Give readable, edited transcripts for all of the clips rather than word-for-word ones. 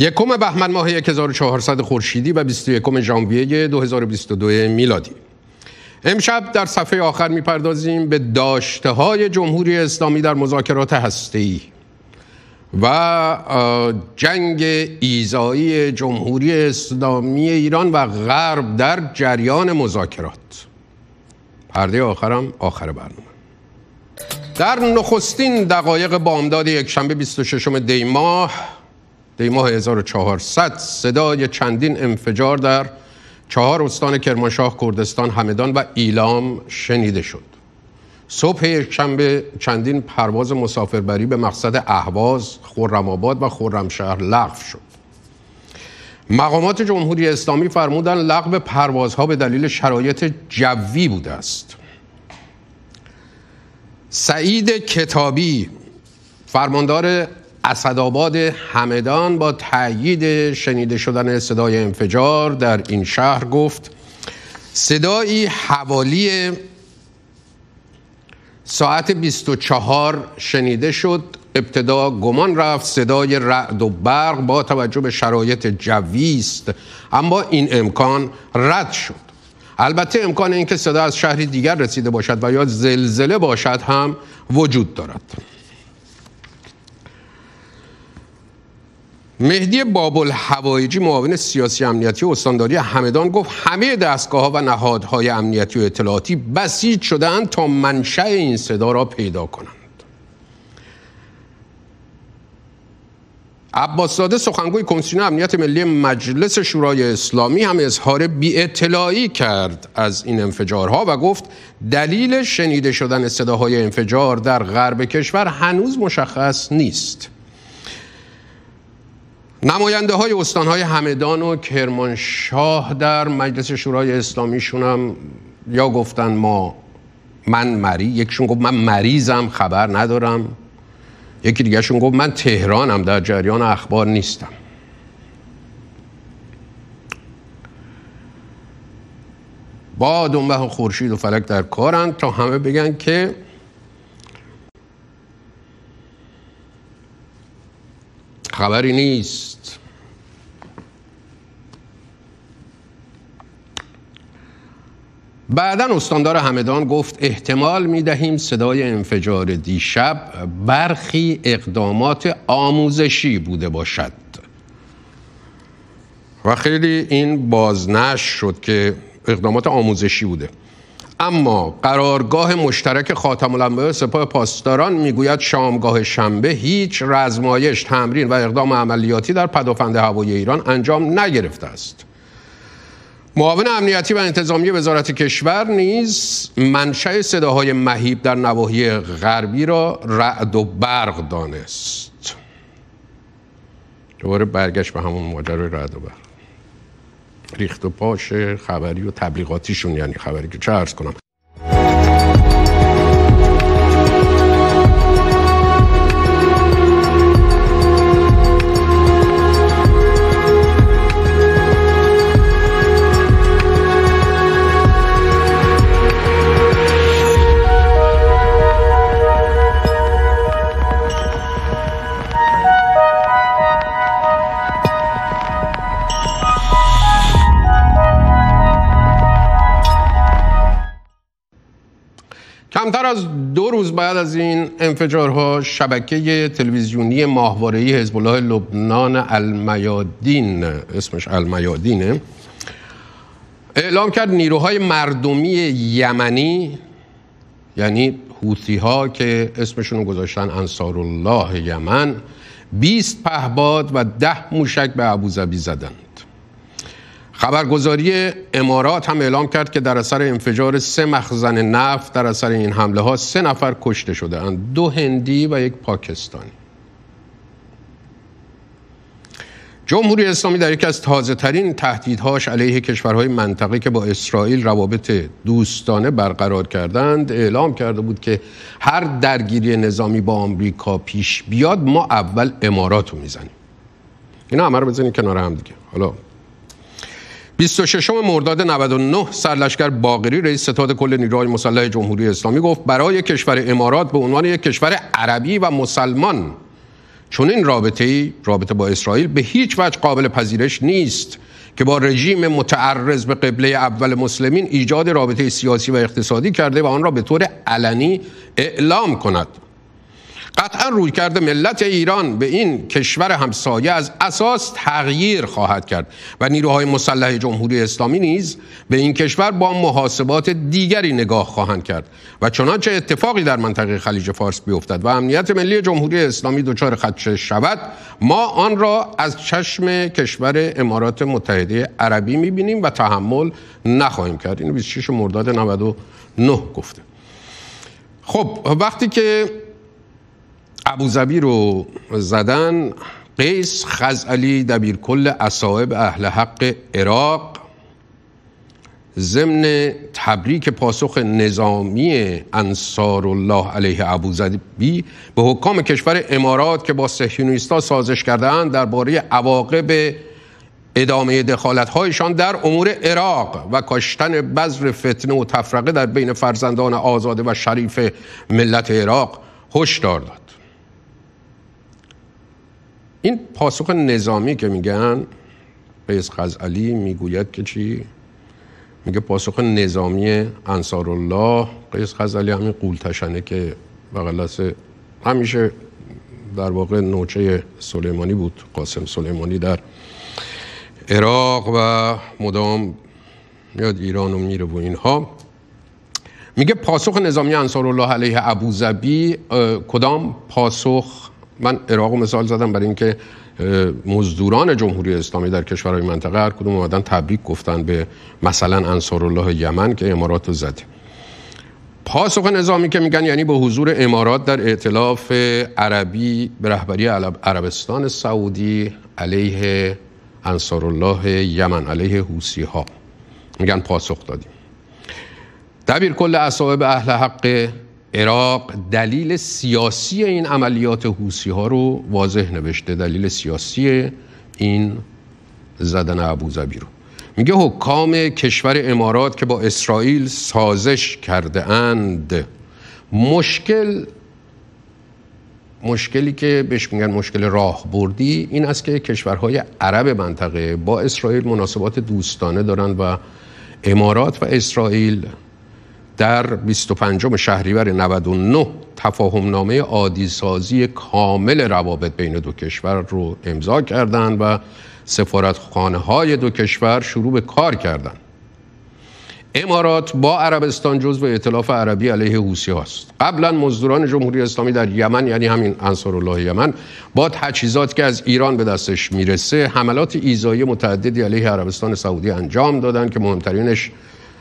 یکم بهمن ماه 1400 خورشیدی و 21 ژانویه 2022 میلادی. امشب در صفحه آخر میپردازیم به داشته‌های جمهوری اسلامی در مذاکرات هسته‌ای و جنگ ایذایی جمهوری اسلامی ایران و غرب در جریان مذاکرات. پرده آخرم آخر برنامه. در نخستین دقایق بامداد یکشنبه 26 دی ماه 1400 صدای چندین انفجار در 4 استان کرمانشاه، کردستان، همدان و ایلام شنیده شد. صبح یکشنبه چندین پرواز مسافربری به مقصد اهواز، خرم‌آباد و خرمشهر لغو شد. مقامات جمهوری اسلامی فرمودند لغو پروازها به دلیل شرایط جوی بوده است. سعید کتابی، فرماندار اسدآباد همدان، با تأیید شنیده شدن صدای انفجار در این شهر گفت صدایی حوالی ساعت 24 شنیده شد. ابتدا گمان رفت صدای رعد و برق با توجه به شرایط جوی است، اما این امکان رد شد. البته امکان اینکه صدا از شهری دیگر رسیده باشد و یا زلزله باشد هم وجود دارد. مهدی باب‌الهوایجی، معاون سیاسی امنیتی استانداری همدان، گفت همه دستگاه‌ها و نهادهای امنیتی و اطلاعاتی بسیج شده‌اند تا منشأ این صدا را پیدا کنند. عباس زاده، سخنگوی کمیسیون امنیت ملی مجلس شورای اسلامی، هم اظهار بی‌اطلاعی کرد از این انفجارها و گفت دلیل شنیده شدن صداهای انفجار در غرب کشور هنوز مشخص نیست. نماینده های استانهای همدان و کرمانشاه در مجلس شورای اسلامیشون هم یا گفتن یکشون گفت من مریضم خبر ندارم، یکی دیگه شون گفت من تهرانم در جریان اخبار نیستم. با دنبه و خورشید و فلک در کارند تا همه بگن که خبری نیست. بعداً استاندار همدان گفت احتمال می‌دهیم صدای انفجار دیشب برخی اقدامات آموزشی بوده باشد و خیلی این بازنشر شد که اقدامات آموزشی بوده. اما قرارگاه مشترک خاتم الانبیاء سپاه پاسداران میگوید شامگاه شنبه هیچ رزمایش، تمرین و اقدام عملیاتی در پدافند هوایی ایران انجام نگرفته است. معاون امنیتی و انتظامی وزارت کشور نیز منشأ صداهای مهیب در نواحی غربی را رعد و برق دانست. دوباره برگشت به همون ماجرای رعد و برق، ریخت و پاش خبری و تبلیغاتیشون، یعنی خبری که چه عرض کنم. کمتر از 2 روز بعد از این انفجارها، شبکه تلویزیونی ماهواره‌ای حزب الله لبنان المیادین، اسمش المیادینه، اعلام کرد نیروهای مردمی یمنی، یعنی حوثی‌ها که اسمشون گذاشتن انصارالله یمن، 20 پهپاد و 10 موشک به ابوظبی زدند. خبرگزاری امارات هم اعلام کرد که در اثر انفجار 3 مخزن نفت در اثر این حمله ها 3 نفر کشته شده اند، 2 هندی و 1 پاکستانی. جمهوری اسلامی در یکی از تازه ترین تهدیدهاش علیه کشورهای منطقه که با اسرائیل روابط دوستانه برقرار کردند، اعلام کرده بود که هر درگیری نظامی با آمریکا پیش بیاد ما اول امارات رو میزنیم. اینا همه رو بزنیم کنار هم دیگه. حالا 26 مرداد 99 سرلشکر باقری، رئیس ستاد کل نیروهای مسلح جمهوری اسلامی، گفت برای کشور امارات به عنوان یک کشور عربی و مسلمان چون این رابطه با اسرائیل به هیچ وجه قابل پذیرش نیست که با رژیم متعرض به قبله اول مسلمین ایجاد رابطه سیاسی و اقتصادی کرده و آن را به طور علنی اعلام کند. قطعا رویکرد ملت ایران به این کشور همسایه از اساس تغییر خواهد کرد و نیروهای مسلح جمهوری اسلامی نیز به این کشور با محاسبات دیگری نگاه خواهند کرد و چنانچه اتفاقی در منطقه خلیج فارس بیفتد و امنیت ملی جمهوری اسلامی دچار خدشه شود، ما آن را از چشم کشور امارات متحده عربی می‌بینیم و تحمل نخواهیم کرد. این 26 مرداد 99 گفته. خب وقتی که ابوظبی رو زدن، قیس خزعلی دبیرکل اصائب اهل حق عراق ضمن تبریک پاسخ نظامی انصارالله علیه ابوظبی به حکام کشور امارات که با صهیونیست‌ها سازش کرده‌اند درباره عواقب ادامه دخالت‌هایشان در امور عراق و کاشتن بذر فتنه و تفرقه در بین فرزندان آزاده و شریف ملت عراق هشدار داد. این پاسخ نظامی که میگن، قیس خزعلی میگوید که چی؟ میگه پاسخ نظامی انصارالله. قیس خزعلی همین قولتشنه که بغلس همیشه در واقع نوچه سلیمانی بود، قاسم سلیمانی در عراق و مدام میاد ایران و میره و اینها. میگه پاسخ نظامی انصارالله علیه ابوظبی. کدام پاسخ؟ من عراق مثال زدم برای اینکه مزدوران جمهوری اسلامی در کشورهای منطقه هر کدوم اومدن تبریک گفتن به مثلا انصارالله یمن که امارات رو زده. پاسخ نظامی که میگن یعنی به حضور امارات در ائتلاف عربی به رهبری عربستان سعودی علیه انصارالله یمن، علیه حوثی ها، میگن پاسخ دادیم. دبیرکل اصائب اهل حق عراق دلیل سیاسی این عملیات حوثی ها رو واضح نوشته. دلیل سیاسی این زدن ابوظبی رو میگه حکام کشور امارات که با اسرائیل سازش کرده اند. مشکلی که بهش میگن مشکل راهبردی این است که کشورهای عرب منطقه با اسرائیل مناسبات دوستانه دارند و امارات و اسرائیل در 25 شهریور 99 تفاهمنامه عادی‌سازی کامل روابط بین دو کشور رو امضا کردند و سفارتخانه‌های دو کشور شروع به کار کردند. امارات با عربستان جزو ائتلاف عربی علیه حوثی هاست. قبلا مزدوران جمهوری اسلامی در یمن، یعنی همین انصارالله یمن، با تجهیزات که از ایران به دستش میرسه حملات ایذایی متعددی علیه عربستان سعودی انجام دادن که مهمترینش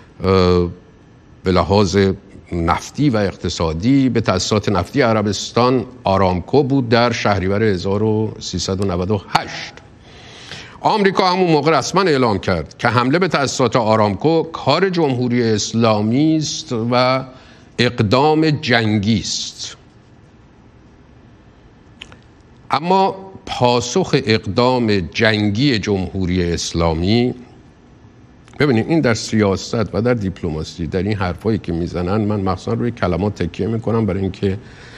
به لحاظ نفتی و اقتصادی به تأسیسات نفتی عربستان آرامکو بود در شهریور 1398. آمریکا همون موقع رسما اعلام کرد که حمله به تأسیسات آرامکو کار جمهوری اسلامی است و اقدام جنگی است. اما پاسخ اقدام جنگی جمهوری اسلامی، ببینید این در سیاست و در دیپلماسی، در این حرفایی که میزنن من مخصوصا روی کلمات تکیه میکنم برای اینکه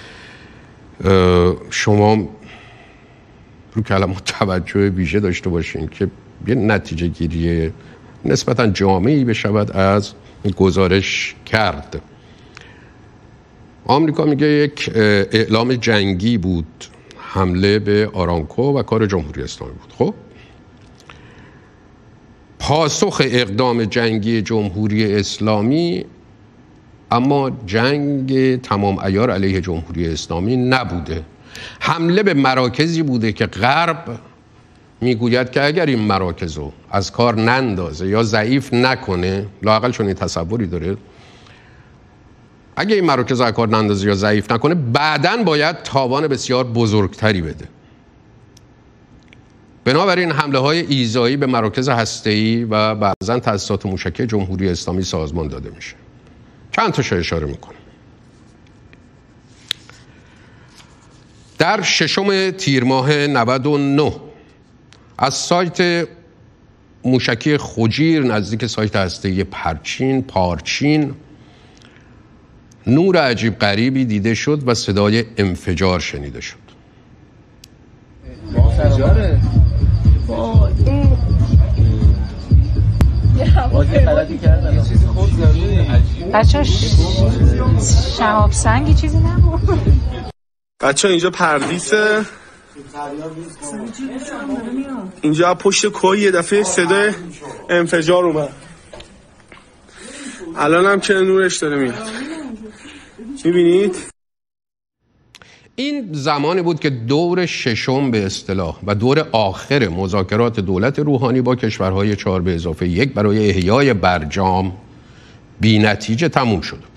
شما روی کلمات توجه ویژه داشته باشین که یه نتیجه گیری نسبتا جامعی بشود از گزارش کرد. آمریکا میگه یک اعلام جنگی بود، حمله به آرامکو و کار جمهوری اسلامی بود. خب پاسخ اقدام جنگی جمهوری اسلامی اما جنگ تمام عیار علیه جمهوری اسلامی نبوده. حمله به مراکزی بوده که غرب میگوید که اگر این مراکز رو از کار نندازه یا ضعیف نکنه، لااقل چون این تصوری داره، اگه این مراکز از کار نندازه یا ضعیف نکنه بعداً باید تاوان بسیار بزرگتری بده. بنابراین حمله های ایذایی به مراکز هسته‌ای و بعضاً تأسیسات موشکی جمهوری اسلامی سازمان داده میشه. چند تاشو اشاره میکنم. در 6 تیر ماه 99 از سایت موشکی خجیر نزدیک سایت هسته‌ای پارچین نور عجیب غریبی دیده شد و صدای انفجار شنیده شد. انفجاره. غلطی کردن. یه چیزی خود زدی. بچه‌ها شهاب سنگی چیزی نبود. بچه‌ها اینجا پردیسه. اینجا پشت کوه یه دفعه صدای انفجار اومد. الان هم که نورش داره میاد. میبینید؟ این زمانی بود که دور ششم به اصطلاح و دور آخر مذاکرات دولت روحانی با کشورهای 4+1 برای احیای برجام بی نتیجه تموم شده بود.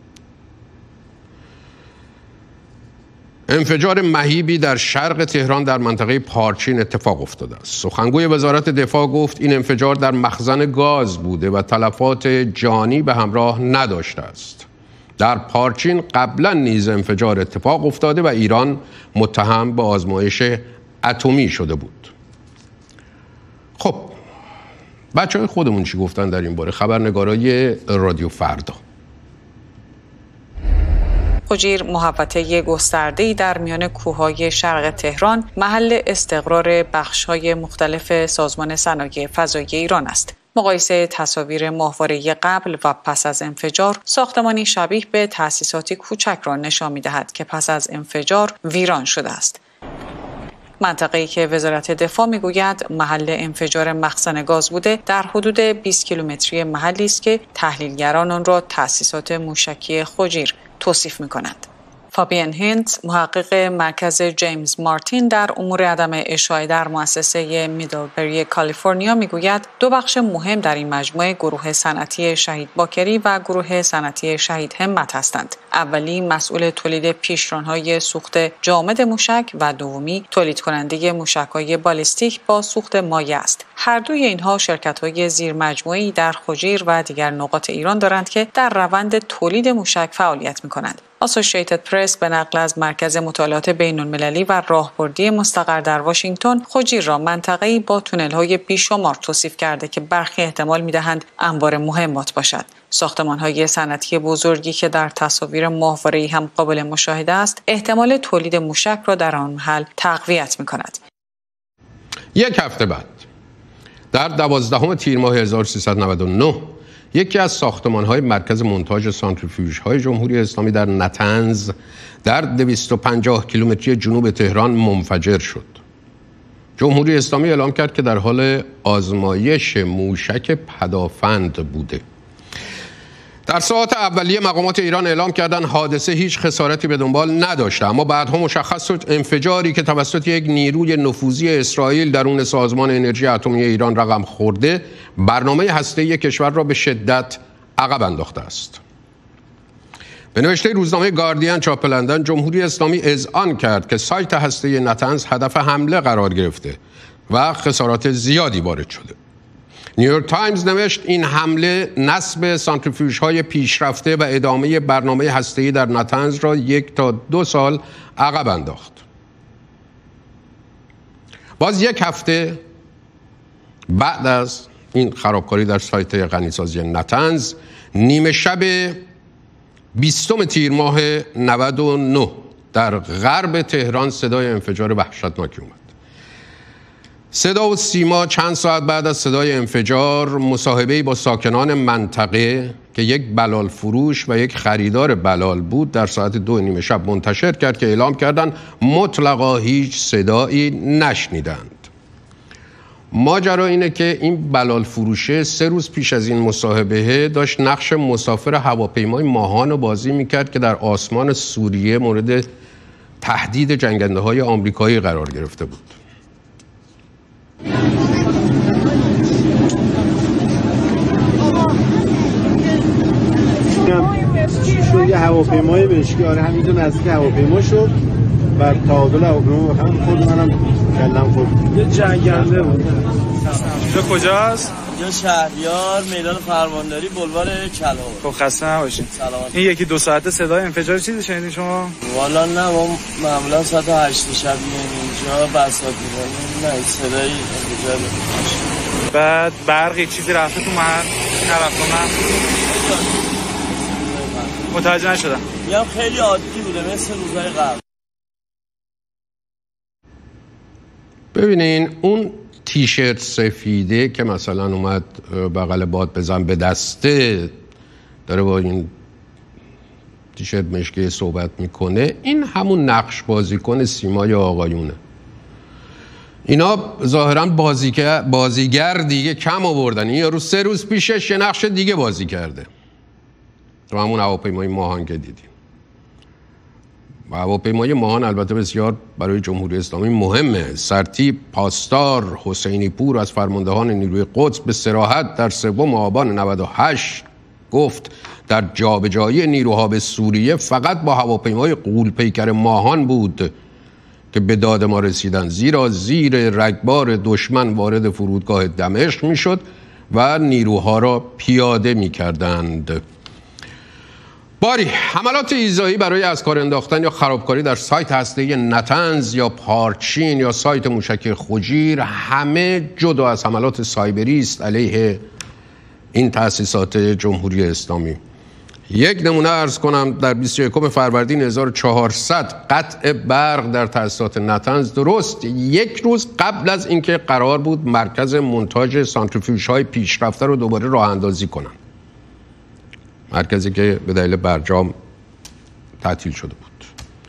انفجار مهیبی در شرق تهران در منطقه پارچین اتفاق افتاده است. سخنگوی وزارت دفاع گفت این انفجار در مخزن گاز بوده و تلفات جانی به همراه نداشته است. در پارچین قبلا نیز انفجار اتفاق افتاده و ایران متهم به آزمایش اتمی شده بود. خب بچه‌های خودمون چی گفتن در این باره؟ خبرنگارای رادیو فردا. خجیر محوطه گسترده‌ای در میان کوههای شرق تهران محل استقرار بخش‌های مختلف سازمان صنایع فضایی ایران است. مقایسه تصاویر ماهواره قبل و پس از انفجار ساختمانی شبیه به تأسیساتی کوچک را نشان می‌دهد که پس از انفجار ویران شده است. منطقه‌ای که وزارت دفاع میگوید محل انفجار مخزن گاز بوده در حدود 20 کیلومتری محلی است که تحلیلگران آن را تأسیسات موشکی خجیر توصیف می‌کنند. فابین هینت، محقق مرکز جیمز مارتین در امور عدم اشاعه در مؤسسه میدلبری کالیفرنیا میگوید دو بخش مهم در این مجموعه گروه صنعتی شهید باکری و گروه صنعتی شهید همت هستند. اولی مسئول تولید پیشران‌های سوخت جامد موشک و دومی تولید کننده موشک‌های بالستیک با سوخت مایع است. هر دوی اینها شرکت‌های زیر مجموعه‌ای در خجیر و دیگر نقاط ایران دارند که در روند تولید موشک فعالیت می‌کنند. اسوسییتد پرس به نقل از مرکز مطالعات بین‌المللی و راهبردی مستقر در واشنگتن خجیر را منطقه‌ای با تونل‌های بیشمار توصیف کرده که برخی احتمال می‌دهند انبار مهمات باشد. ساختمان‌های صنعتی بزرگی که در تصاویر ماهواره‌ای هم قابل مشاهده است، احتمال تولید موشک را در آن محل تقویت می‌کند. یک هفته بعد در 12 تیر ماه 1399 یکی از ساختمان‌های مرکز مونتاژ سانتریفیوژهای جمهوری اسلامی در نتنز در 250 کیلومتری جنوب تهران منفجر شد. جمهوری اسلامی اعلام کرد که در حال آزمایش موشک پدافند بوده. در ساعات اولیه مقامات ایران اعلام کردند حادثه هیچ خسارتی به دنبال نداشته، اما بعدها مشخص شد انفجاری که توسط یک نیروی نفوذی اسرائیل درون سازمان انرژی اتمی ایران رقم خورده، برنامه هسته‌ای کشور را به شدت عقب انداخته است. به نوشته روزنامه گاردین چاپ لندن، جمهوری اسلامی اذعان کرد که سایت هسته‌ای نتنز هدف حمله قرار گرفته و خسارات زیادی وارد شده. نیویورک تایمز نوشت این حمله نصب سانتریفیوژهای پیشرفته و ادامه برنامه هسته‌ای در نتنز را 1 تا 2 سال عقب انداخت. باز یک هفته بعد از این خرابکاری در سایت غنیسازی نتنز، نیمه شب 20 تیر ماه 99 در غرب تهران صدای انفجار وحشتناکی اومد. صدا و سیما چند ساعت بعد از صدای انفجار مصاحبه‌ای با ساکنان منطقه که یک بلال فروش و یک خریدار بلال بود در ساعت 2 شب منتشر کرد که اعلام کردند مطلقا هیچ صدایی نشنیدند. ماجرا اینه که این بلال فروشه 3 روز پیش از این مصاحبه داشت نقش مسافر هواپیمای ماهان رو بازی میکرد که در آسمان سوریه مورد تهدید جنگنده‌های آمریکایی قرار گرفته بود. یه هواپیمای بهشکی همینجا نزدیک هواپیما شد و تعادل هواپیما هم خود منم کلم خود یه جنگنده بود. اینجا کجاست؟ اینجا شهریار، میدان فرمانداری، بلوار کلهر. خب خسته نباشید. سلامت. این 1-2 ساعته صدای انفجار چیزی شنیدین شما؟ والا نه، ما معمولا ساعت 8 شب میایم اینجا بساط می‌کنیم، نه صدای انفجار نمیشه. بعد برقی چیزی رفته تو محل؟ نرفته من متوجه نشدم. میگم خیلی عادی بوده مثل روزهای قبل. ببینین اون تیشرت سفیده که مثلا اومد بغل باد بزن به دسته داره با این تیشرت مشکی صحبت میکنه، این همون نقش بازیکن سیمای آقایونه. اینا ظاهرا بازیگر دیگه کم آوردن. این یارو 3 روز پیشش یه نقش دیگه بازی کرده تو همون هواپیمای ماهان که دیدیم. هواپیمای ماهان البته بسیار برای جمهوری اسلامی مهمه. سرتیپ پاسدار حسینی پور از فرماندهان نیروی قدس به صراحت در 3 آبان 98 گفت در جابجایی نیروها به سوریه فقط با هواپیمای غول‌پیکر ماهان بود که به داد ما رسیدن، زیرا زیر رگبار دشمن وارد فرودگاه دمشق میشد و نیروها را پیاده میکردند. باری حملات ایذایی برای از کار انداختن یا خرابکاری در سایت هسته‌ای نتنز یا پارچین یا سایت موشکی خجیر همه جدا از حملات سایبری است علیه این تأسیسات جمهوری اسلامی. یک نمونه عرض کنم، در 21 فروردین 1400 قطع برق در تأسیسات نتنز درست 1 روز قبل از اینکه قرار بود مرکز منتاج سانتریفیوژهای پیشرفته رو دوباره راه اندازی کنن، مرکزی که به دلیل برجام تعطیل شده بود.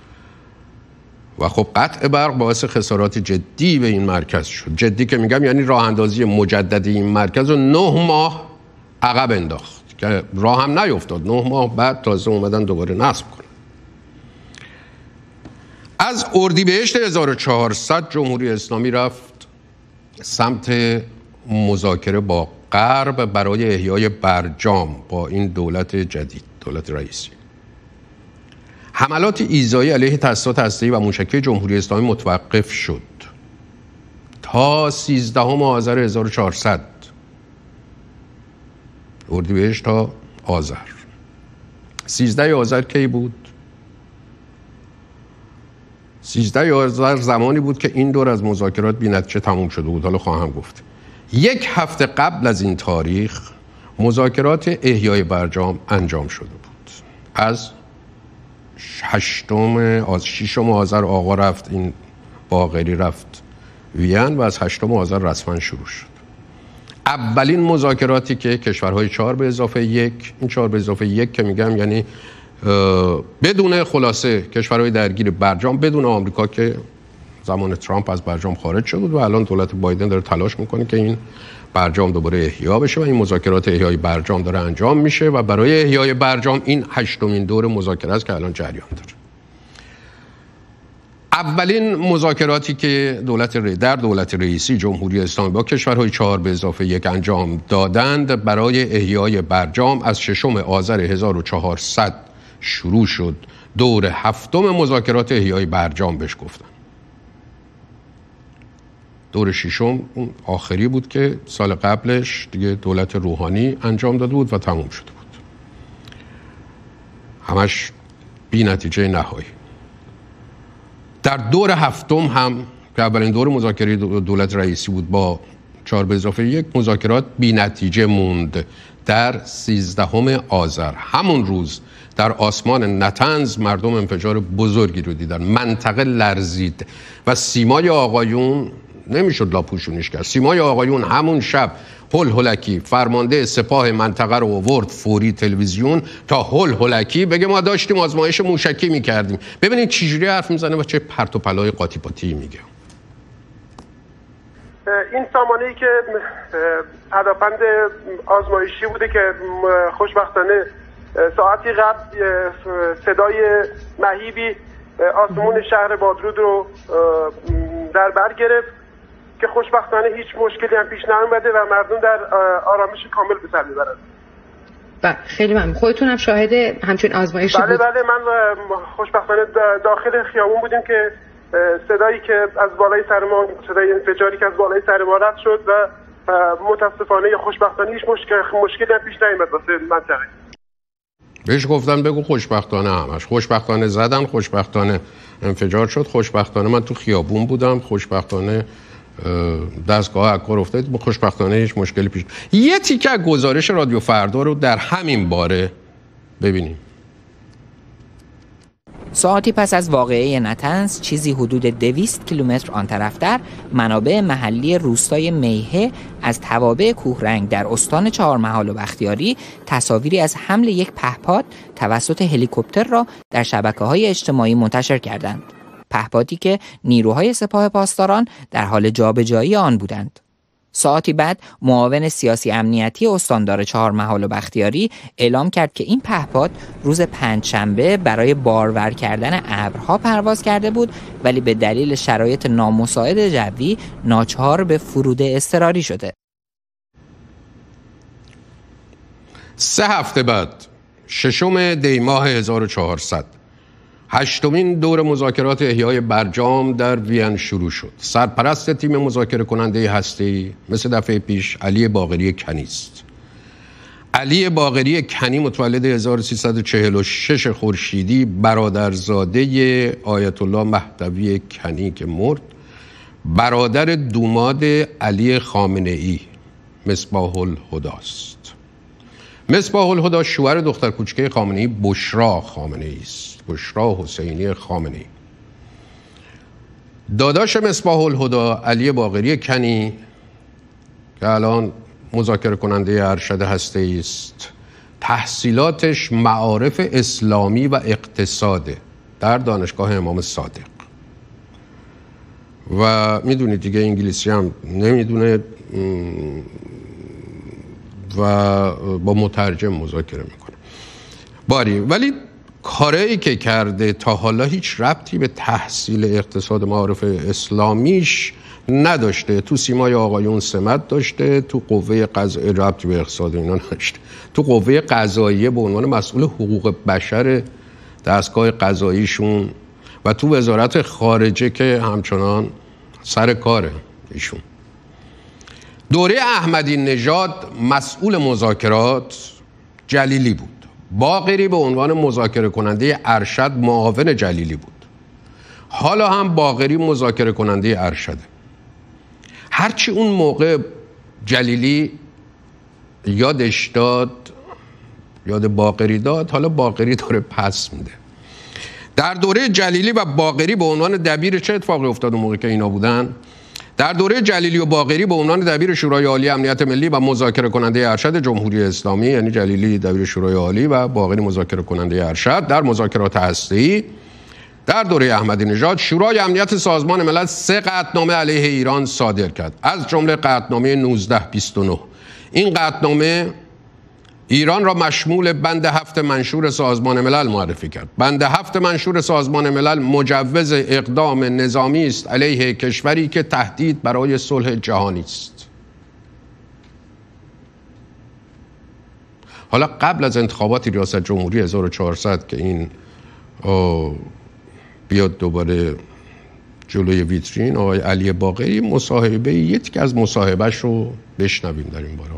و خب قطع برق باعث خسارات جدی به این مرکز شد. جدی که میگم یعنی راه اندازی مجدد این مرکز رو 9 ماه عقب انداخت که راه هم نیفتاد. 9 ماه بعد تازه اومدن دوباره نصب کنن. از اردیبهشت 1400 جمهوری اسلامی رفت سمت مذاکره با غرب برای احیای برجام با این دولت جدید، دولت رئیسی. حملات ایذایی علیه تأسیسات هسته‌ای و موشکی جمهوری اسلامی متوقف شد تا 13 آذر 1400. اردیبهشت تا آذر. 13 آذر کی بود؟ 13 آذر زمانی بود که این دور از مذاکرات بی‌نتیجه تموم شده بود. حالا خواهم گفت. 1 هفته قبل از این تاریخ مذاکرات احیای برجام انجام شده بود. از 6 آذر آقا رفت، این باقری رفت وین و از 8 آذر رسما شروع شد. اولین مذاکراتی که کشورهای 4 به اضافه 1، این 4 به اضافه 1 که میگم یعنی بدون خلاصه کشورهای درگیر برجام، بدون آمریکا که زمان ترامپ از برجام خارج شد و الان دولت بایدن داره تلاش میکنه که این برجام دوباره احیا بشه و این مذاکرات احیای برجام داره انجام میشه و برای احیای برجام این 8مین دور مذاکره است که الان جریان داره. اولین مذاکراتی که در دولت رئیسی جمهوری اسلامی با کشورهای 4 به اضافه 1 انجام دادند برای احیای برجام از 6 آذر 1400 شروع شد. دور 7 مذاکرات احیای برجام بهش گفتن. دور 6 اون آخری بود که سال قبلش دیگه دولت روحانی انجام داده بود و تموم شده بود. همش بی نتیجه نهایی. در دور 7 هم که اولین دور مذاکره دولت رئیسی بود با 4 به اضافه 1 مذاکرات بی نتیجه موند. در 13 آذر همون روز در آسمان نتنز مردم انفجار بزرگی رو دیدن. منطقه لرزید و سیمای آقایون نمیشد لاپوشونیش کرد. سیمای آقایون همون شب هلکی فرمانده سپاه منطقه رو آورد فوری تلویزیون تا هلکی بگه ما داشتیم آزمایش موشکی میکردیم. ببینید چجوری حرف میزنه و چه پرت و پلای قاطی پاتی میگه. این سامانه‌ای که پدافند آزمایشی بوده که خوشبختانه ساعتی قبل صدای مهیبی آسمون شهر بادرود رو در بر گرفت که خوشبختانه هیچ مشکلی هم پیش نیامده و مردم در آرامش کامل به سر میبرند. بله خیلی ممنون. خودتون هم شاهد همچین آزمایشی بود؟ بله من خوشبختانه داخل خیابون بودیم که صدایی که از بالای سر ما، صدای انفجاری که از بالای سر ما رد شد و متاسفانه یا خوشبختانه هیچ مشکلی هم پیش نیامد واسه منطقه. بهش گفتن بگو خوشبختانه همش. خوشبختانه زدن، خوشبختانه انفجار شد، خوشبختانه من تو خیابون بودم، خوشبختانه دستگاه عکار افتاد، خوشبختانه هیچ مشکلی پیش. یه تیکه از گزارش رادیو فردا رو در همین باره ببینیم. ساعتی پس از واقعه نطنز، چیزی حدود 200 کیلومتر آن طرفتر، منابع محلی روستای میهه از توابع کوهرنگ در استان چهارمحال و بختیاری تصاویری از حمل یک پهپاد توسط هلیکوپتر را در شبکه‌های اجتماعی منتشر کردند. پهپادی که نیروهای سپاه پاسداران در حال جابجایی آن بودند. ساعتی بعد معاون سیاسی امنیتی استاندار چهارمحال و بختیاری اعلام کرد که این پهپاد روز پنجشنبه برای بارور کردن ابرها پرواز کرده بود، ولی به دلیل شرایط نامساعد جوی ناچار به فرود اضطراری شده. 3 هفته بعد 6 دی ماه 1400 8مین دور مذاکرات احیای برجام در وین شروع شد. سرپرست تیم مذاکره کننده هسته‌ای مثل دفعه پیش علی باقری کنی است. علی باقری کنی متولد 1346 خورشیدی، برادرزاده آیت الله مهدوی کنی که مرد، برادر دوماد علی خامنه‌ای مصباح الهدی است. مصباح الهدی شوهر دختر کوچکه خامنه‌ای بشرا خامنه‌ای است. بشرا حسینی خامنه‌ای. داداش مصباح الهدی علی باقری کنی که الان مذاکره کننده ارشد هسته‌ای است، تحصیلاتش معارف اسلامی و اقتصاده در دانشگاه امام صادق و میدونید دیگه انگلیسی هم نمیدونه و با مترجم مذاکره میکنه ولی کاری که کرده تا حالا هیچ ربطی به تحصیل اقتصاد معارف اسلامیش نداشته. تو سیمای آقایون سمت داشته، تو قوه قضاییه ربطی به اقتصاد اینا نداشته، تو قوه قضاییه به عنوان مسئول حقوق بشر دستگاه قضاییشون و تو وزارت خارجه که همچنان سر کاره ایشون. دوره احمدی نژاد مسئول مذاکرات جلیلی بود. باقری به عنوان مذاکره کننده ارشد معاون جلیلی بود. حالا هم باقری مذاکره کننده ارشده. هرچی اون موقع جلیلی یادش داد، یاد باقری داد، حالا باقری داره پس میده. در دوره جلیلی و باقری به عنوان دبیر چه اتفاقی افتاد اون موقع که اینا بودن؟ در دوره جلیلی و باقری به عنوان دبیر شورای عالی امنیت ملی و مذاکره کننده ارشد جمهوری اسلامی، یعنی جلیلی دبیر شورای عالی و باقری مذاکره کننده ارشد در مذاکرات هسته‌ای، در دوره احمدی نژاد شورای امنیت سازمان ملل 3 قطعنامه علیه ایران صادر کرد، از جمله قطعنامه 1929. این قطعنامه ایران را مشمول بند 7 منشور سازمان ملل معرفی کرد. بند 7 منشور سازمان ملل مجوز اقدام نظامی است علیه کشوری که تهدید برای صلح جهانی است. حالا قبل از انتخابات ریاست جمهوری 1400 که این بیاد دوباره جلوی ویترین، آقای علی باقری مصاحبه یکی از مصاحبهش رو بشنویم در این باره.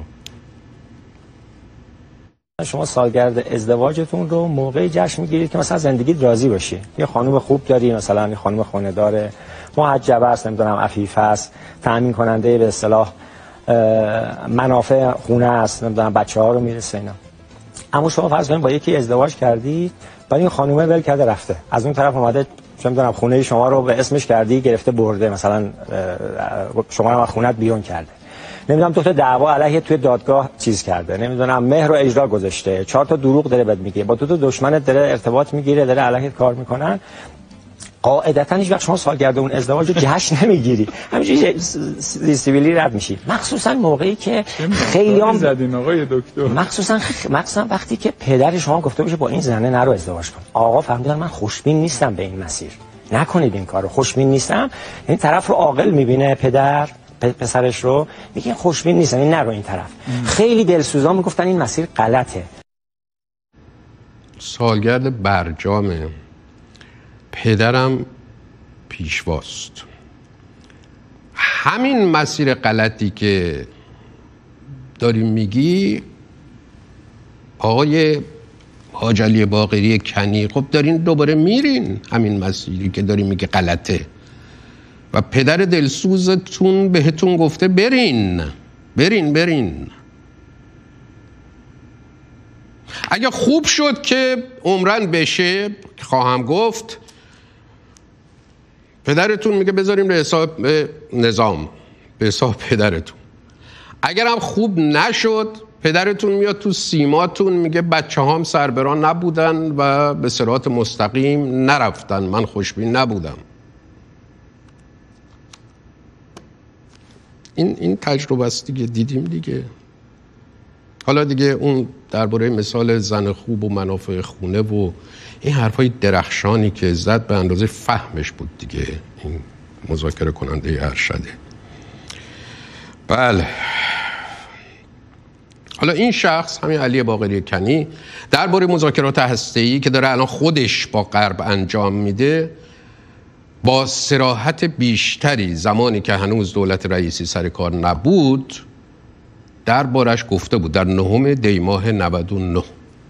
شما سالگرد ازدواجتون رو موقعی جشن میگیرید که مثلا زندگیت راضی باشی، یه خانم خوب داری، مثلا یه خانم خونه داره، محجبه است، نمیدونم عفیفه است، تامین کننده به اصطلاح منافع خونه است، نمیدونم بچه‌ها رو میرسه اینا. اما شما فرض کنید با یکی ازدواج کردید، بعد این خانومه ول کرده رفته، از اون طرف اومده نمیدونم خونه شما رو به اسمش کردی گرفته برده، مثلا شما رو از خونت بیرون کرده، نمیدونم تو دعوا علیه توی دادگاه چیز کرده، نمیدونم مهر و اجرا گذاشته، 4 تا دروغ داره بهت میگه، با تو دشمنت داره ارتباط میگیره، داره علیه کار میکنن. قاعدتا هیچ وقت شما سالگرد اون ازدواج رو جشن نمیگیری، همینجوری سیویلی رد میشی، مخصوصا موقعی که خیلیام زدین آقای دکتر، مخصوصا وقتی که پدر شما گفته باشه با این زنه نرو ازدواج کن. آقا فهمیدن من خوشبین نیستم به این مسیر، نکنید این کارو، خوشبین نیستم. این طرف رو عاقل میبینه پدر پسرش رو، میگه خوشبین نیستم، این نرو این طرف. خیلی دلسوزا میگفتن این مسیر غلطه. سالگرد برجامه، پدرم پیشواست. همین مسیر غلطی که داری میگی آقای حاج علی باقری کنی، خب دارین دوباره میرین همین مسیری که داری میگه غلطه و پدر دلسوزتون بهتون گفته برین. اگه خوب شد که عمرن بشه، خواهم گفت پدرتون میگه بذاریم به حساب نظام، به حساب پدرتون. اگر هم خوب نشد، پدرتون میاد تو سیماتون میگه بچه هام سربران نبودن و به صراط مستقیم نرفتن، من خوشبین نبودم. این تجربه است دیگه، دیدیم دیگه. حالا دیگه اون درباره مثال زن خوب و منافع خونه و این حرفای درخشانی که زد به اندازه فهمش بود دیگه این مذاکره کننده ارشده. بله، حالا این شخص همین علی باقری کنی درباره مذاکرات هسته‌ای که داره الان خودش با غرب انجام میده، با صراحت بیشتری زمانی که هنوز دولت رئیسی سر کار نبود دربارش گفته بود در 9 دی ماه 99.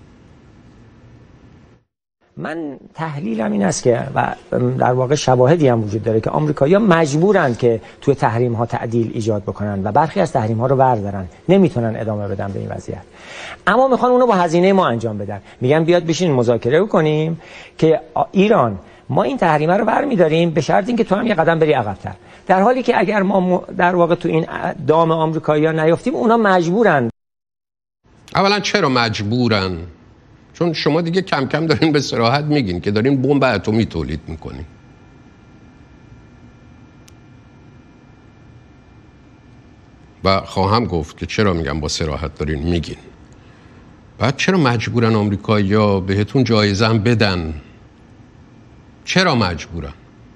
من تحلیلم این است که و در واقع شواهدی هم وجود داره که آمریکایی‌ها مجبورن که توی تحریم ها تعدیل ایجاد بکنن و برخی از تحریم ها رو بردارن، نمیتونن ادامه بدن به این وضعیت، اما میخوان اونو با هزینه ما انجام بدن. میگن بیاد بشین مذاکره کنیم که ایران ما این تحریمه رو برمی‌داریم به شرط اینکه تو هم یه قدم بری عقب‌تر، در حالی که اگر ما در واقع تو این دام آمریکایی‌ها نیافتیم اونا مجبورن. اولا چرا مجبورن؟ چون شما دیگه کم کم دارین به صراحت میگین که دارین بمب اتمی تولید میکنین. و خواهم گفت که چرا میگم با صراحت دارین میگین. بعد چرا مجبورن آمریکایی‌ها بهتون جایزه هم بدن؟ چرا مجبورن؟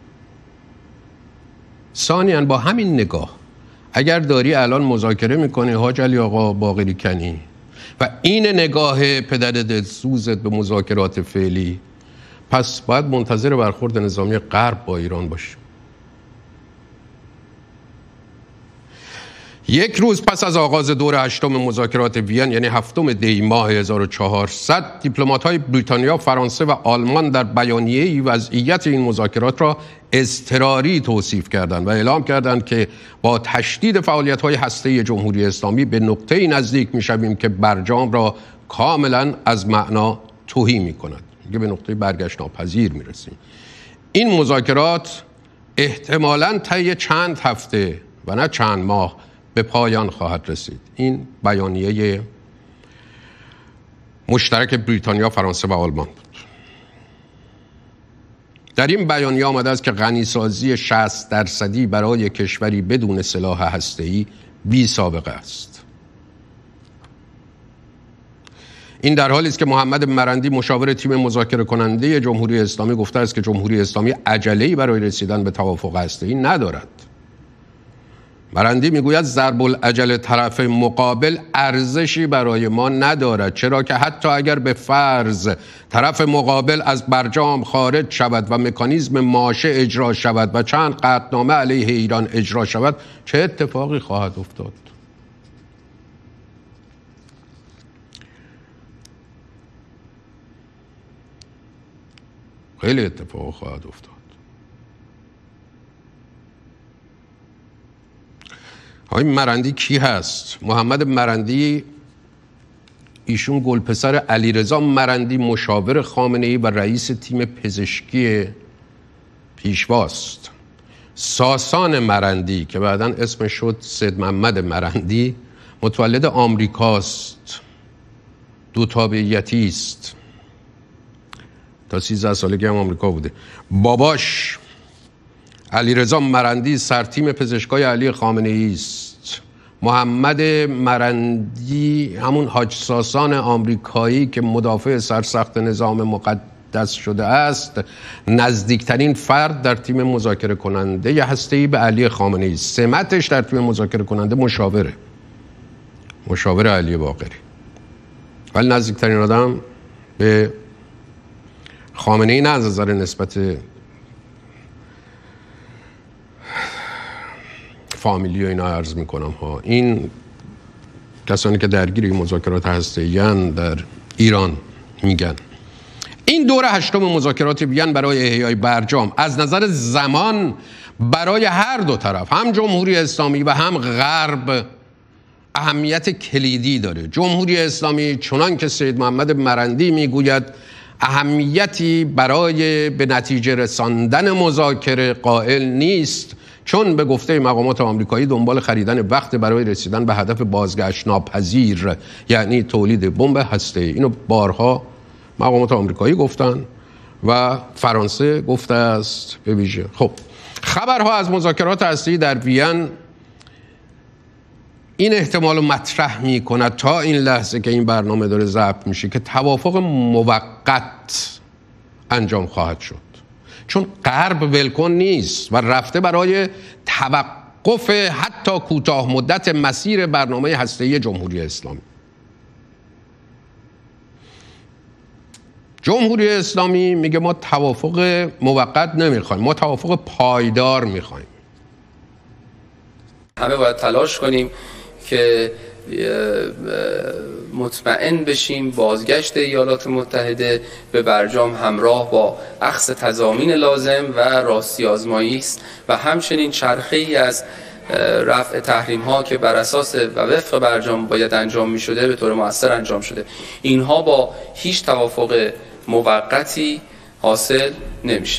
ثانیاً با همین نگاه اگر داری الان مذاکره میکنی حاج علی آقا باقری کنی و این نگاه پدر دلسوزت به مذاکرات فعلی، پس باید منتظر برخورد نظامی غرب با ایران باشیم. یک روز پس از آغاز دور 8 مذاکرات وین، یعنی 7 دی ماه 1400، دیپلمات‌های بریتانیا، فرانسه و آلمان در بیانیه‌ای وضعیت این مذاکرات را اضطراری توصیف کردند و اعلام کردند که با تشدید فعالیت‌های هسته‌ای جمهوری اسلامی به نقطه‌ای نزدیک می‌شویم که برجام را کاملاً از معنا تهی می‌کند. میگه به نقطه برگشت ناپذیر می‌رسیم. این مذاکرات احتمالاً طی چند هفته و نه چند ماه به پایان خواهد رسید. این بیانیه مشترک بریتانیا، فرانسه و آلمان بود. در این بیانیه آمده است که غنیسازی 60% برای کشوری بدون سلاح هسته‌ای بی سابقه است. این در حالی است که محمد مرندی مشاور تیم مذاکره کننده جمهوری اسلامی گفته است که جمهوری اسلامی عجله‌ای برای رسیدن به توافق هسته‌ای ندارد. مرندی میگوید ضرب العجل طرف مقابل ارزشی برای ما ندارد، چرا که حتی اگر به فرض طرف مقابل از برجام خارج شود و مکانیزم ماشه اجرا شود و چند قطعنامه علیه ایران اجرا شود، چه اتفاقی خواهد افتاد؟ خیلی اتفاق خواهد افتاد. آقای مرندی کی هست؟ محمد مرندی، ایشون گلپسر علیرضا مرندی مشاور خامنه‌ای و رئیس تیم پزشکی پیشواست. ساسان مرندی که بعداً اسمش شد سید محمد مرندی متولد آمریکاست، دو تابعیتی است، تا 13 سالگی هم آمریکا بوده. باباش علیرضا مرندی سرتیم پزشکای علی خامنه‌ای است. محمد مرندی همون حاج ساسان آمریکایی که مدافع سرسخت نظام مقدس شده است، نزدیکترین فرد در تیم مذاکره کننده هسته‌ای به علی خامنه‌ای است. سمتش در تیم مذاکره کننده مشاور علی باقری، ولی نزدیکترین آدم به خامنه‌ای نه از نظر نسبت فامیلی و اینا عرض میکنم ها. این کسانی که درگیر مذاکرات هسته‌ای در ایران میگن این دور 8 مذاکرات وین برای احیای برجام از نظر زمان برای هر دو طرف، هم جمهوری اسلامی و هم غرب، اهمیت کلیدی داره. جمهوری اسلامی چنان که سید محمد مرندی میگوید اهمیتی برای به نتیجه رساندن مذاکره قائل نیست، چون به گفته مقامات آمریکایی دنبال خریدن وقت برای رسیدن به هدف بازگشت ناپذیر، یعنی تولید بمب هسته‌ای. اینو بارها مقامات آمریکایی گفتن و فرانسه گفته است به ویژه. خب خبرها از مذاکرات هسته‌ای در وین این احتمال رو مطرح می کند تا این لحظه که این برنامه داره ضبط میشه که توافق موقت انجام خواهد شد، چون غرب ولکن نیست و رفته برای توقف حتی کوتاه مدت مسیر برنامه هسته‌ای جمهوری اسلامی. جمهوری اسلامی میگه ما توافق موقت نمیخوایم، ما توافق پایدار میخوایم. همه باید تلاش کنیم که مطمئن بشیم بازگشت ایالات متحده به برجام همراه با اخذ تضامین لازم و راستی آزمایی است و همچنین چرخه‌ای از رفع تحریم ها که بر اساس و وفق برجام باید انجام می شده به طور مؤثر انجام شده. اینها با هیچ توافق موقتی حاصل نمیشه.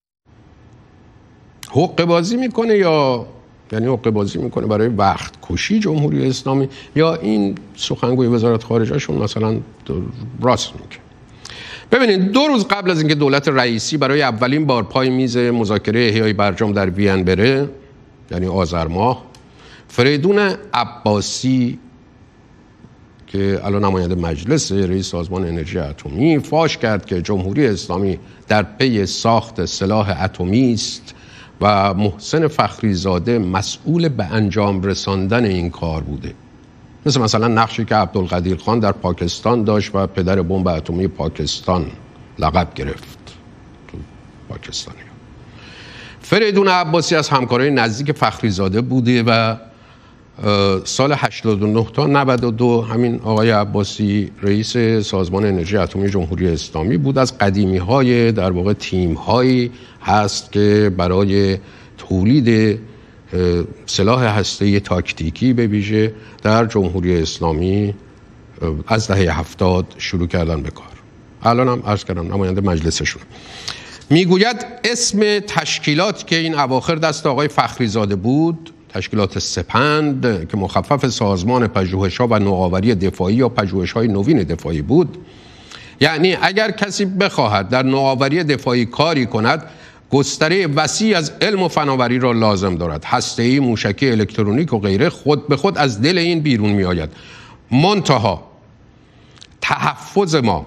حقه بازی میکنه یا یعنی حقه بازی میکنه برای وقت کشی جمهوری اسلامی، یا این سخنگوی وزارت خارجه‌شون مثلا راست میگه؟ ببینید 2 روز قبل از اینکه دولت رئیسی برای اولین بار پای میز مذاکره احیای برجام در وین بره، یعنی آذر ماه، فریدون عباسی که الان نماینده مجلس رئیس سازمان انرژی اتمی فاش کرد که جمهوری اسلامی در پی ساخت سلاح اتمی است و محسن فخریزاده مسئول به انجام رساندن این کار بوده. مثلا نقشی که عبدالقدیر خان در پاکستان داشت و پدر بمب اتمی پاکستان لقب گرفت تو پاکستانی. فریدون عباسی از همکارای نزدیک فخریزاده بوده و سال 89 تا 92 همین آقای عباسی رئیس سازمان انرژی اتمی جمهوری اسلامی بود. از قدیمی های در واقع تیم هایی هست که برای تولید سلاح هسته‌ای تاکتیکی به ویژه در جمهوری اسلامی از دهه 70 شروع کردن به کار. الان هم عرض کردم نماینده مجلسشون. میگوید اسم تشکیلات که این اواخر دست آقای فخریزاده بود، تشکیلات سپند که مخفف سازمان پژوهش‌ها و نوآوری دفاعی یا پژوهش‌های نوین دفاعی بود، یعنی اگر کسی بخواهد در نوآوری دفاعی کاری کند گستره وسیع از علم و فناوری را لازم دارد. هسته‌ای، موشکی، الکترونیک و غیره خود به خود از دل این بیرون می آید. منتها تحفظ ما،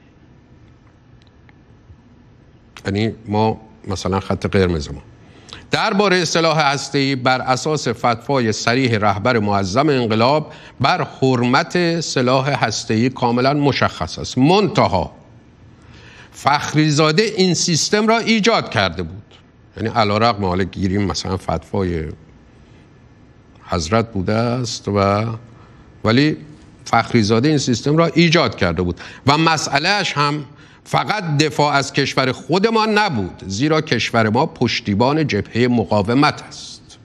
یعنی ما مثلا خط قرمز ما درباره سلاح هسته‌ای بر اساس فتوای صریح رهبر معظم انقلاب بر حرمت سلاح هسته‌ای کاملا مشخص است. منتها فخریزاده این سیستم را ایجاد کرده بود، یعنی علی‌رغم حالا گیریم مثلا فتوای حضرت بوده است ولی فخریزاده این سیستم را ایجاد کرده بود و مسئلهش هم فقط دفاع از کشور خودمان نبود، زیرا کشور ما پشتیبان جبهه مقاومت است.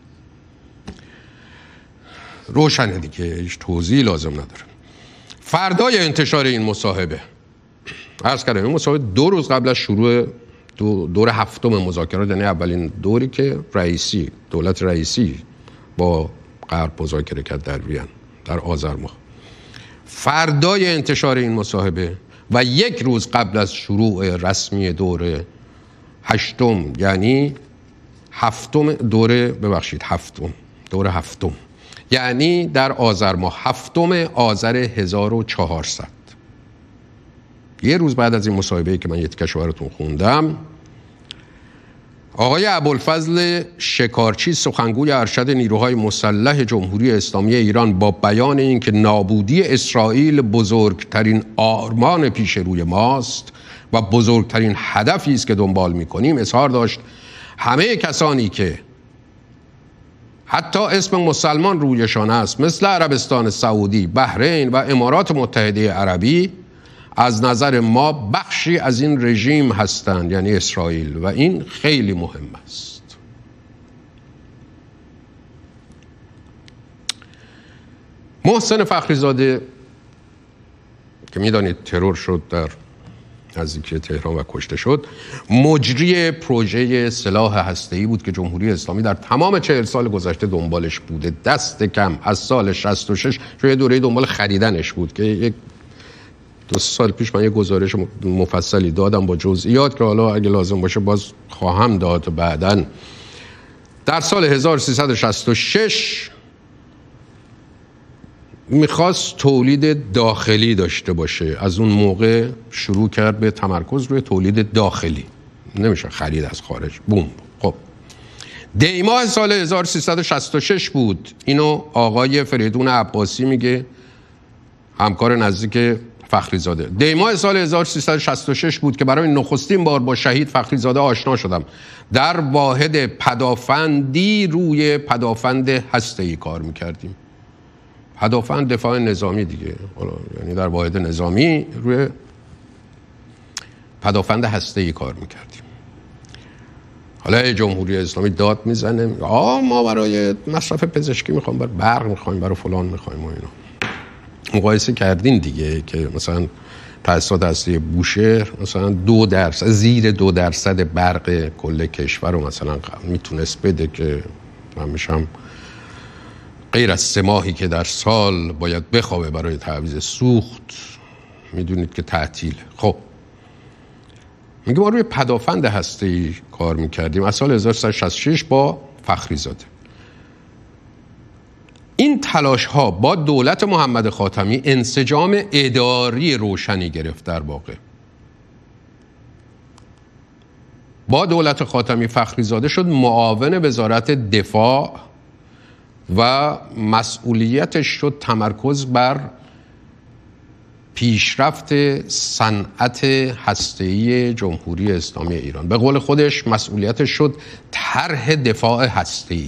روشنه دیگه، هیچ توضیحی لازم نداره. فردای انتشار این مصاحبه، عرض کردم این مصاحبه 2 روز قبل از شروع دور 7م مذاکرات، یعنی اولین دوری که دولت رئیسی با غرب مذاکره کرد در وین در آذر ماه. فردای انتشار این مصاحبه و 1 روز قبل از شروع رسمی دور 8م، یعنی دور هفتم، یعنی در آذر ماه 7 آذر 1400، 1 روز بعد از این مصاحبه‌ای که من یه تیکه‌شو براتون خوندم، آقای ابوالفضل شکارچی سخنگوی ارشد نیروهای مسلح جمهوری اسلامی ایران با بیان اینکه نابودی اسرائیل بزرگترین آرمان پیش روی ماست و بزرگترین هدفی است که دنبال می‌کنیم، اظهار داشت همه کسانی که حتی اسم مسلمان رویشان است، مثل عربستان سعودی، بحرین و امارات متحده عربی، از نظر ما بخشی از این رژیم هستند، یعنی اسرائیل، و این خیلی مهم است. محسن فخریزاده که میدانید ترور شد در نزدیکی تهران و کشته شد، مجری پروژه سلاح هسته‌ای بود که جمهوری اسلامی در تمام 40 سال گذشته دنبالش بوده. دست کم از سال 66 یه دوره دنبال خریدنش بود که یک 2 سال پیش من یه گزارش مفصلی دادم با جزئیات که حالا اگه لازم باشه باز خواهم داد بعداً. در سال 1366 میخواست تولید داخلی داشته باشه. از اون موقع شروع کرد به تمرکز روی تولید داخلی، نمیشه خرید از خارج. بوم. خب دیماه سال 1366 بود. اینو آقای فریدون عباسی میگه، همکار نزدیک فخریزاده. دیماه سال 1366 بود که برای نخستین بار با شهید فخریزاده آشنا شدم. در واحد پدافندی روی پدافند هسته‌ای کار میکردیم. پدافند دفاع نظامی دیگه، یعنی در واحد نظامی روی پدافند هسته‌ای کار میکردیم. حالا جمهوری اسلامی داد میزنه ما برای مصرف پزشکی میخوام، برای برق میخوایم، برای فلان میخوایم و اینا. مقایسه کردین دیگه که مثلا تأسیسات هسته‌ای بوشهر مثلا 2% زیر 2% برق کل کشور رو مثلا میتونست بده که من میشم غیر از 3 ماهی که در سال باید بخوابه برای تعویض سوخت، میدونید که تعطیل. خب میگه ما روی پدافند هسته‌ای کار میکردیم از سال 1366 با فخریزاده. این تلاش ها با دولت محمد خاتمی انسجام اداری روشنی گرفت. در واقع با دولت خاتمی فخریزاده شد معاون وزارت دفاع و مسئولیتش شد تمرکز بر پیشرفت صنعت هسته‌ای جمهوری اسلامی ایران. به قول خودش مسئولیتش شد طرح دفاع هسته‌ای.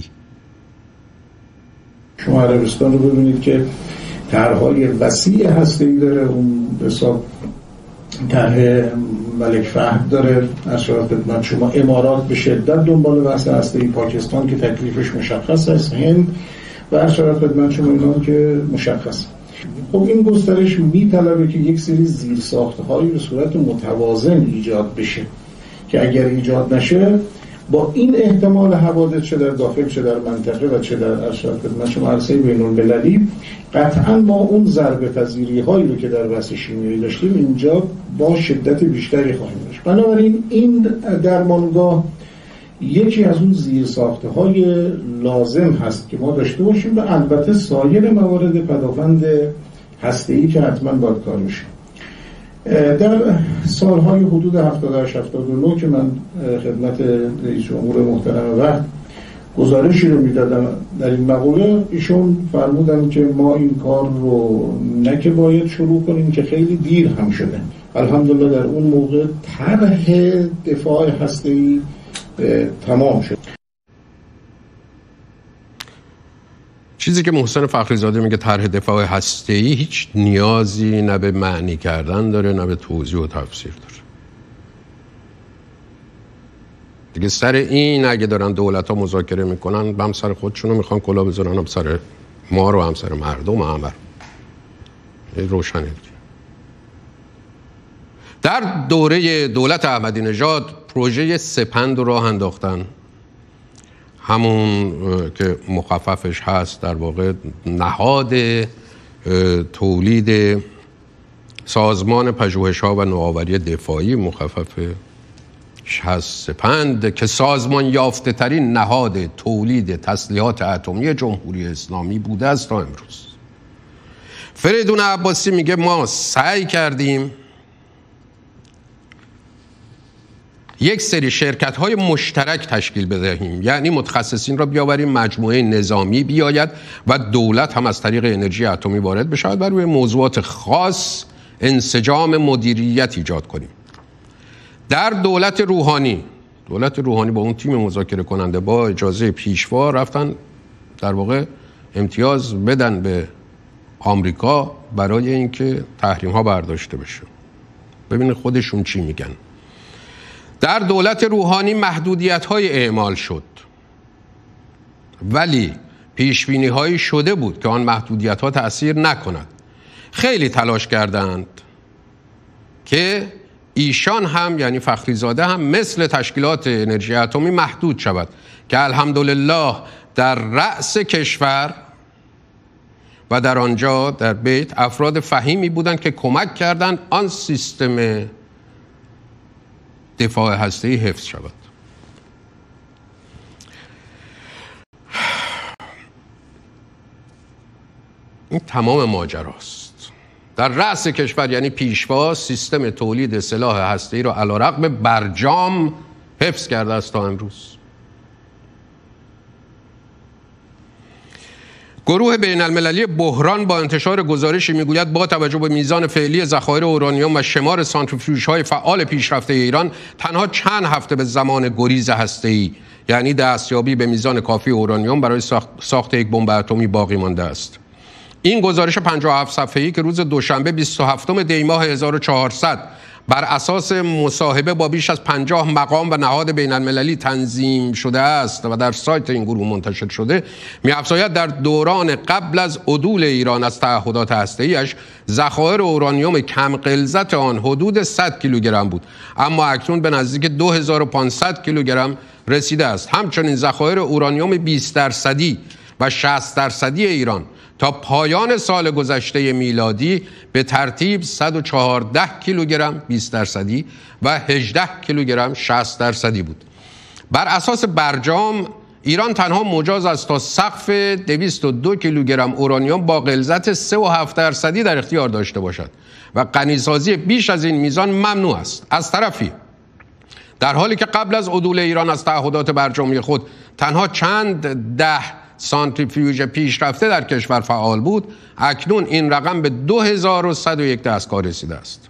شما عربستان رو ببینید که طرح‌های وسیع هسته‌ای داره، اون به حساب طرح ملک فهد داره. از خدمت شما امارات به شدت دنبال بحث هسته‌ای، پاکستان که تکلیفش مشخص است، هند و از خدمت شما اینا که مشخص. خب این گسترش میطلبه که یک سری زیرساخت‌هایی به صورت متوازن ایجاد بشه که اگر ایجاد نشه با این احتمال حوادث چه در داخل چه در منطقه و چه در خدمت شما عرصه بین‌المللی، قطعا ما اون ضربه پذیری هایی رو که در بحث شیمیایی داشتیم اینجا با شدت بیشتری خواهیم داشت. بنابراین این درمانگاه یکی از اون زیرساخته های لازم هست که ما داشته باشیم و البته سایر موارد پدافند هسته‌ای که حتما باید کار بشه. در سالهای حدود 78-79 که من خدمت رئیس جمهور محترم وقت گزارشی رو میدادم در این مقوله، ایشون فرمودن که ما این کار رو نه که باید شروع کنیم که خیلی دیر هم شده. الحمدلله در اون موقع طرح دفاع هسته‌ای تمام شد. چیزی که محسن فخریزاده میگه طرح دفاع هسته‌ای هیچ نیازی نه به معنی کردن داره نه به توضیح و تفسیر داره. دیگه سر این اگه دارن دولت‌ها مذاکره میکنن هم سر خودشونو میخوان کلا بذارن، هم سر ما رو، هم سر مردم همه روشنه دیگه. در دوره دولت احمدی نژاد پروژه سپند رو راه انداختن، همون که مخففش هست در واقع نهاد تولید سازمان پژوهش‌ها و نوآوری دفاعی، مخففش هست سپند، که سازمان یافته ترین نهاد تولید تسلیحات اتمی جمهوری اسلامی بوده است تا امروز. فریدون عباسی میگه ما سعی کردیم یک سری شرکت‌های مشترک تشکیل بدهیم، یعنی متخصصین را بیاوریم، مجموعه نظامی بیاید و دولت هم از طریق انرژی اتمی وارد بشود و روی موضوعات خاص انسجام مدیریت ایجاد کنیم. در دولت روحانی با اون تیم مذاکره کننده با اجازه پیشوا رفتن در واقع امتیاز بدن به آمریکا برای اینکه تحریم ها برداشته بشه. ببینید خودشون چی میگن. در دولت روحانی محدودیت های اعمال شد، ولی پیشبینی هایی شده بود که آن محدودیت ها تأثیر نکند. خیلی تلاش کردند که ایشان هم، یعنی فخریزاده هم، مثل تشکیلات انرژی اتمی محدود شود که الحمدلله در رأس کشور و در آنجا در بیت افراد فهیمی بودند که کمک کردند آن سیستم دفاع هسته‌ای حفظ شود. این تمام ماجراست. در رأس کشور، یعنی پیشوا، سیستم تولید سلاح هسته‌ای را علیرغم برجام حفظ کرده است تا امروز. گروه بین المللی بحران با انتشار گزارشی میگوید با توجه به میزان فعلی ذخایر اورانیوم و شمار سانتریفیوژهای فعال پیشرفته ایران، تنها چند هفته به زمان گریز هسته‌ای، یعنی دستیابی به میزان کافی اورانیوم برای ساخت یک بمب اتمی باقی مانده است. این گزارش 57 صفحه‌ای که روز دوشنبه 27 دی ماه 1400 بر اساس مصاحبه با بیش از 50 مقام و نهاد بین المللی تنظیم شده است و در سایت این گروه منتشر شده، می‌افزاید در دوران قبل از عدول ایران از تعهدات هسته‌ایش ذخایر اورانیوم کم غلظت آن حدود 100 کیلوگرم بود، اما اکنون به نزدیک 2500 کیلوگرم رسیده است. همچنین ذخایر اورانیوم 20% و 60% ایران تا پایان سال گذشته میلادی به ترتیب 114 کیلوگرم 20% و 18 کیلوگرم 60% بود. بر اساس برجام ایران تنها مجاز است تا سقف 202 کیلوگرم اورانیوم با غلظت 3.7% در اختیار داشته باشد و غنیسازی بیش از این میزان ممنوع است. از طرفی در حالی که قبل از عدول ایران از تعهدات برجامی خود تنها چند ده سانتریفیوژ پیشرفته در کشور فعال بود، اکنون این رقم به 2101 دستگاه رسیده است.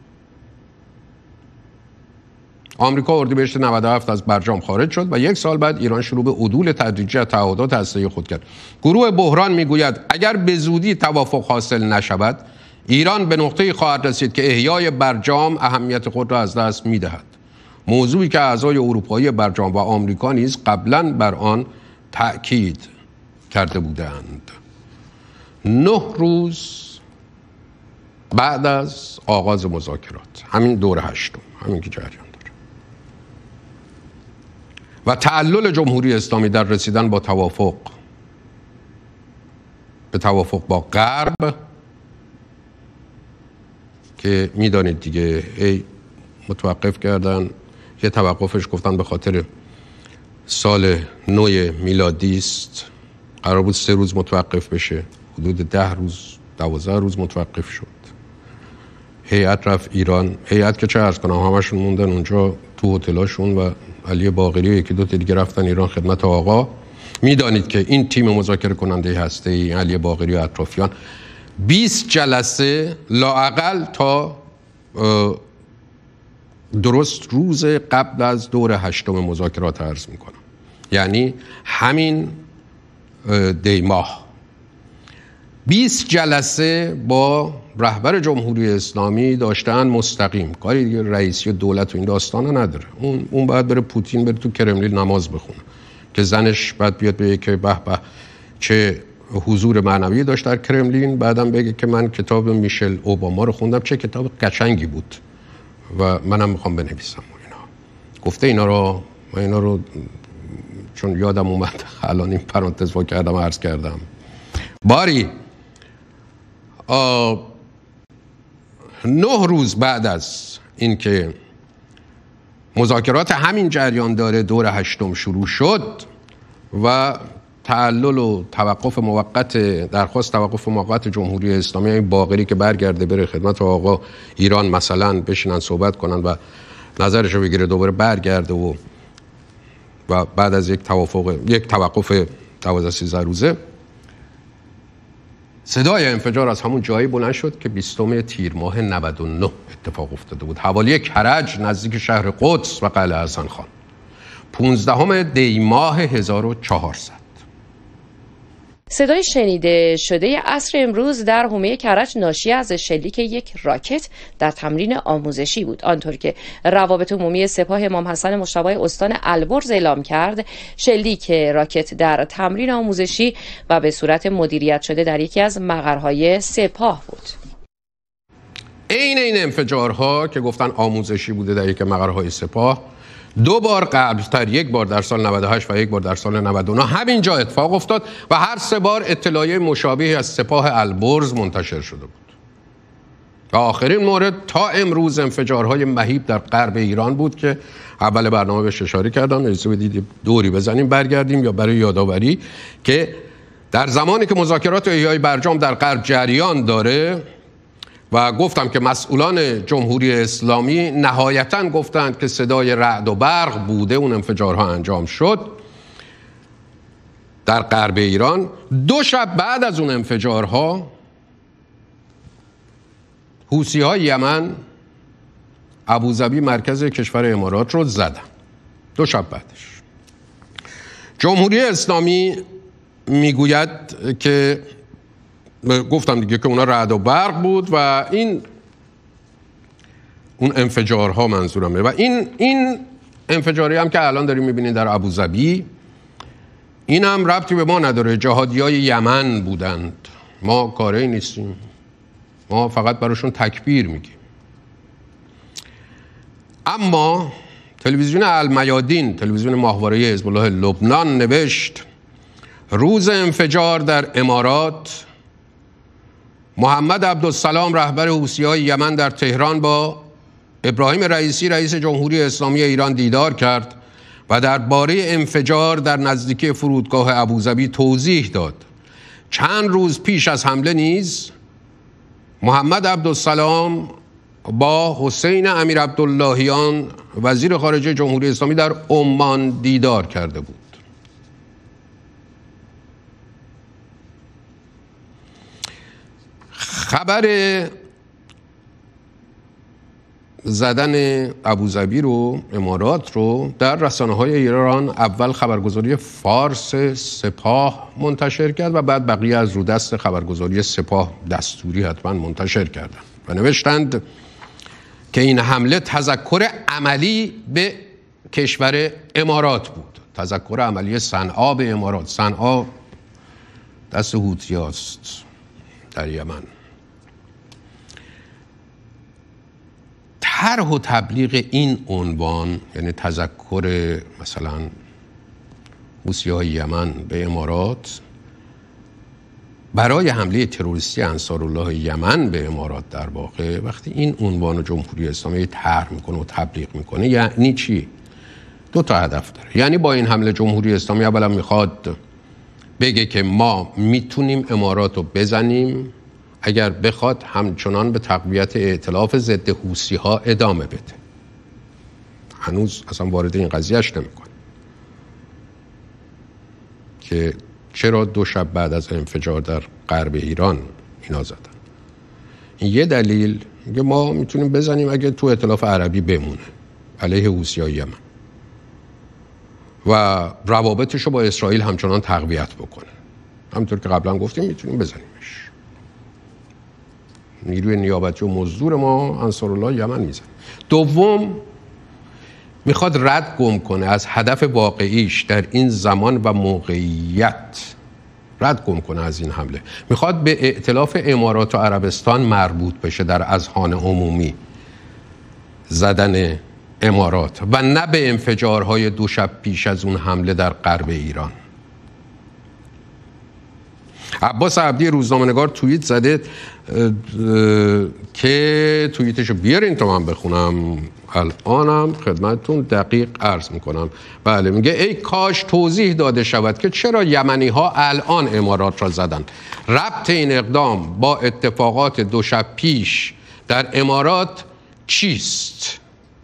آمریکا اردیبهشت 97 از برجام خارج شد و یک سال بعد ایران شروع به عدول تدریجی از تعهدات هسته‌ای خود کرد. گروه بحران میگوید اگر به زودی توافق حاصل نشود، ایران به نقطه‌ای خواهد رسید که احیای برجام اهمیت خود را از دست می‌دهد. موضوعی که اعضای اروپایی برجام و آمریکا نیز قبلاً بر آن تأکید کرده بودند. 9 روز بعد از آغاز مذاکرات، همین دور هشتم، همین که جریان داره، و تعلل جمهوری اسلامی در رسیدن به توافق با غرب که میدانید دیگه، متوقف کردن. یه توقفش گفتن به خاطر سال نو میلادی است، قرار بود 3 روز متوقف بشه، حدود 10 روز 12 روز متوقف شد. هیئت رفت ایران، هیئت که چه عرض کنم، همشون موندن اونجا تو هتلاشون و علی باقری و یکی دو تا دیگه رفتن ایران خدمت آقا. میدانید که این تیم مذاکره کننده هسته‌ای علی باقری و اطرافیان 20 جلسه لااقل تا درست روز قبل از دور هشتم مذاکرات عرض میکنم، یعنی همین دی ماه 20 جلسه با رهبر جمهوری اسلامی داشتن مستقیم. کاری دیگه رئیسی دولت و این داستانا نداره. اون باید بره پوتین بره تو کرملین نماز بخونه که زنش بعد بیاد بگه که به به چه حضور معنوی داشت در کرملین، بعدم بگه که من کتاب میشل اوباما رو خوندم، چه کتاب قشنگی بود و منم میخوام بنویسم. و اینا گفته اینا رو چون یادم اومد الان این پرانتز وا کردم عرض کردم. باری 9 روز بعد از اینکه مذاکرات همین جریان داره دور هشتم شروع شد و تعلل و توقف موقت، درخواست توقف موقت جمهوری اسلامی، این باقری که برگرده بره خدمت آقا ایران مثلا بشینن صحبت کنن و نظرش رو بگیره دوباره برگرده و بعد از یک توقف 12-13 روزه صدای انفجار از همون جایی بلند شد که 20 تیر ماه 99 اتفاق افتاده بود حوالی کرج نزدیک شهر قدس و قلعه حسن خان. 15 دی ماه 1400 صدای شنیده شده عصر امروز در حومه کرج ناشی از شلیک یک راکت در تمرین آموزشی بود. آنطور که روابط عمومی سپاه امام حسن مجتبی استان البرز اعلام کرد، شلیک راکت در تمرین آموزشی و به صورت مدیریت شده در یکی از مقرهای سپاه بود. این انفجارها که گفتن آموزشی بوده در یک مقرهای سپاه، 2 بار قبلتر، 1 بار در سال 98 و 1 بار در سال 99 همینجا اتفاق افتاد و هر 3 بار اطلاعیه مشابهی از سپاه البرز منتشر شده بود. و آخرین مورد تا امروز انفجارهای مهیب در غرب ایران بود که اول برنامه بهش اشاره کردم. اجازه بدید دوری بزنیم برگردیم یا برای یادآوری که در زمانی که مذاکرات احیای برجام در غرب جریان داره و گفتم که مسئولان جمهوری اسلامی نهایتاً گفتند که صدای رعد و برق بوده اون انفجارها انجام شد در غرب ایران. 2 شب بعد از اون انفجارها حوثی‌های یمن ابوظبی مرکز کشور امارات رو زدن. 2 شب بعدش جمهوری اسلامی میگوید که گفتم دیگه که اونا رعد و برق بود و اون انفجارها منظورمه. و این انفجاری هم که الان داریم میبینید در ابوظبی، این هم ربطی به ما نداره. جهادیای یمن بودند، ما کاری نیستیم، ما فقط براشون تکبیر میگیم. اما تلویزیون المیادین، تلویزیون ماهواره حزب الله لبنان نوشت روز انفجار در امارات محمد عبدالسلام رهبر حوثی‌های یمن در تهران با ابراهیم رئیسی رئیس جمهوری اسلامی ایران دیدار کرد و درباره انفجار در نزدیکی فرودگاه ابوظبی توضیح داد. چند روز پیش از حمله نیز محمد عبدالسلام با حسین امیر عبداللهیان وزیر خارجه جمهوری اسلامی در عمان دیدار کرده بود. خبر زدن ابوظبی رو، امارات رو، در رسانه‌های ایران اول خبرگزاری فارس سپاه منتشر کرد و بعد بقیه از رو دست خبرگزاری سپاه دستوری حتما منتشر کردن و نوشتند که این حمله تذکر عملی به کشور امارات بود. تذکر عملی صنعا به امارات. صنعا دست حوثی‌هاست در یمن. طرح و تبلیغ این عنوان، یعنی تذکر مثلا حوثی‌های یمن به امارات برای حمله تروریستی انصارالله یمن به امارات، در واقع وقتی این عنوان رو جمهوری اسلامی طرح میکنه و تبلیغ میکنه یعنی چی؟ 2 تا هدف داره. یعنی با این حمله جمهوری اسلامی اولا میخواد بگه که ما میتونیم امارات رو بزنیم اگر بخواد همچنان به تقویت ائتلاف ضد حوثی‌ها ادامه بده. هنوز اصلا وارد این قضیهش نمیکنه که چرا 2 شب بعد از انفجار در غرب ایران اینا زدن. این یه دلیل، میگه ما میتونیم بزنیم اگه تو ائتلاف عربی بمونه علیه حوثی‌های یمن و روابطش رو با اسرائیل همچنان تقویت بکنه. همونطور که قبلا گفتیم میتونیم بزنیمش. نیروی نیابتی و مزدور ما انصارالله یمن میزن. دوم، میخواد رد گم کنه از هدف واقعیش در این زمان و موقعیت، رد گم کنه از این حمله. میخواد به ائتلاف امارات و عربستان مربوط بشه در اذهان عمومی زدن امارات و نه به انفجارهای 2 شب پیش از اون حمله در غرب ایران. عباس عبدی روزنامه‌نگار توییت زده که توییتشو بیارین تا من بخونم الانم خدمتتون دقیق عرض میکنم. بله، میگه ای کاش توضیح داده شود که چرا یمنی ها الان امارات را زدن. ربط این اقدام با اتفاقات 2 شب پیش در امارات چیست؟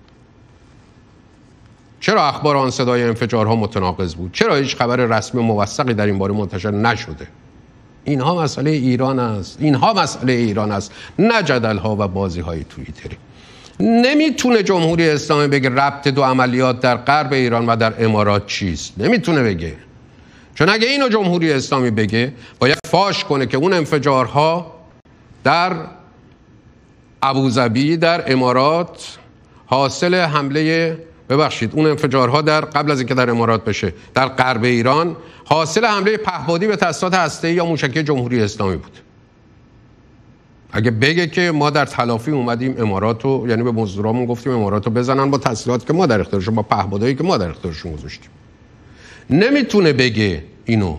چرا اخبار آن صدای انفجارها متناقض بود؟ چرا هیچ خبر رسمی موثقی در این باره منتشر نشده؟ اینها مسئله ایران است. اینها مسئله ایران است، نه جدل‌ها و بازی‌های توییتری. نمیتونه جمهوری اسلامی بگه ربط 2 عملیات در غرب ایران و در امارات چیست. نمیتونه بگه. چون اگه اینو جمهوری اسلامی بگه باید فاش کنه که اون انفجارها در ابوظبی در امارات حاصل حمله، ببخشید اون انفجارها در قبل از اینکه در امارات بشه در غرب ایران حاصل حمله پهپادی به تاسیسات هسته‌ای یا موشکی جمهوری اسلامی بود. اگه بگه که ما در تلافی اومدیم اماراتو، یعنی به مزدورامون گفتیم اماراتو بزنن با تسلیحاتی که ما در اختیارشون، با پهپادایی که ما در اختیارشون گذاشتیم، نمیتونه بگه اینو.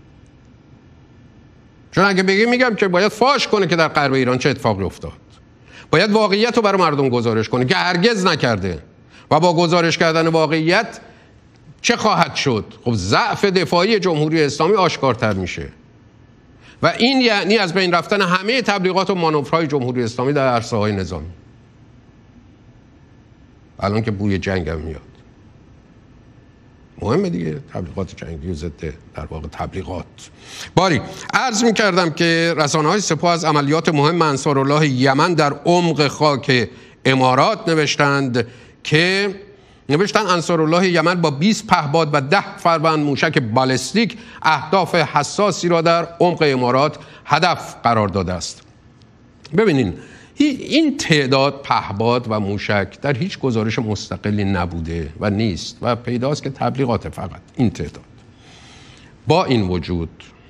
چون اگه بگه میگم که باید فاش کنه که در غرب ایران چه اتفاقی افتاد، باید واقعیت رو برای مردم گزارش کنه که هرگز نکرده و با گزارش کردن واقعیت چه خواهد شد؟ خب ضعف دفاعی جمهوری اسلامی آشکارتر میشه و این یعنی از بین رفتن همه تبلیغات و مانورهای جمهوری اسلامی در عرصه‌های نظامی. الان که بوی جنگ هم میاد، مهمه دیگه تبلیغات جنگی و ضد در واقع تبلیغات. باری عرض می‌کردم که رسانه‌های سپاه از عملیات مهم انصارالله یمن در عمق خاک امارات نوشتند انصارالله یمن با 20 پهپاد و 10 فروند موشک بالستیک اهداف حساسی را در عمق امارات هدف قرار داده است. ببینین این تعداد پهپاد و موشک در هیچ گزارش مستقلی نبوده و نیست و پیداست که تبلیغات فقط این تعداد. با این وجود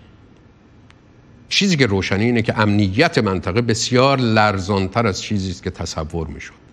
چیزی که روشنی اینه که امنیت منطقه بسیار لرزانتر از چیزی است که تصور میشد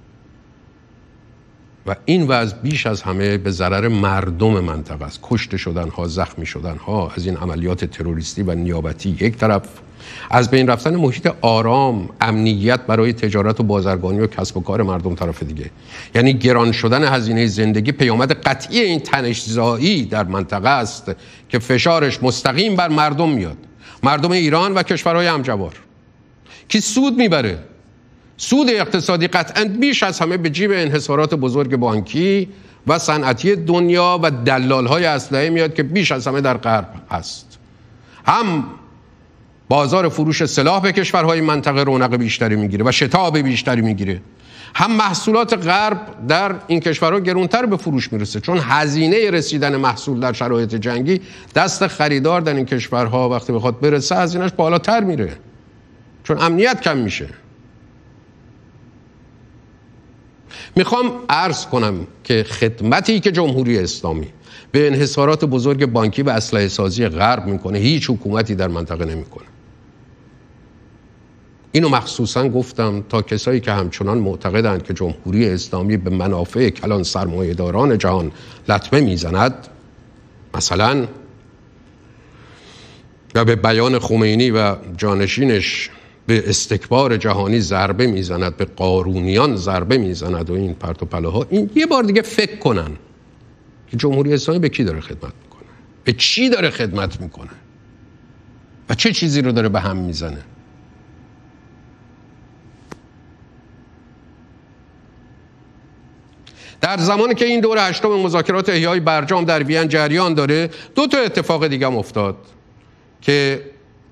و این وضع بیش از همه به ضرر مردم منطقه است. کشته شدنها، زخمی شدنها از این عملیات تروریستی و نیابتی یک طرف، از بین رفتن محیط آرام، امنیت برای تجارت و بازرگانی و کسب و کار مردم طرف دیگه، یعنی گران شدن هزینه زندگی پیامد قطعی این تنش‌زایی در منطقه است که فشارش مستقیم بر مردم میاد، مردم ایران و کشورهای همجوار. کی سود میبره؟ سود اقتصادی قطعاً بیش از همه به جیب انحصارات بزرگ بانکی و صنعتی دنیا و دلال‌های اسلحه میاد که بیش از همه در غرب هست. هم بازار فروش سلاح به کشورهای منطقه رونق بیشتری میگیره و شتاب بیشتری میگیره، هم محصولات غرب در این کشورها گرانتر به فروش میرسه، چون هزینه رسیدن محصول در شرایط جنگی دست خریدار در این کشورها وقتی بخواد برسه هزینه‌اش بالاتر میره، چون امنیت کم میشه. میخوام عرض کنم که خدمتی که جمهوری اسلامی به انحصارات بزرگ بانکی و اسلحه سازی غرب میکنه هیچ حکومتی در منطقه نمیکنه. اینو مخصوصا گفتم تا کسایی که همچنان معتقدند که جمهوری اسلامی به منافع کلان سرمایه‌داران جهان لطمه میزند، مثلا و به بیان خمینی و جانشینش به استکبار جهانی ضربه میزند، به قارونیان ضربه میزند و این پرت و پلاها، این یه بار دیگه فکر کنن که جمهوری اسلامی به کی داره خدمت میکنه، به چی داره خدمت میکنه و چه چیزی رو داره به هم میزنه. در زمانی که این دور هشتم مذاکرات احیای برجام در وین جریان داره، دو تا اتفاق دیگه هم افتاد که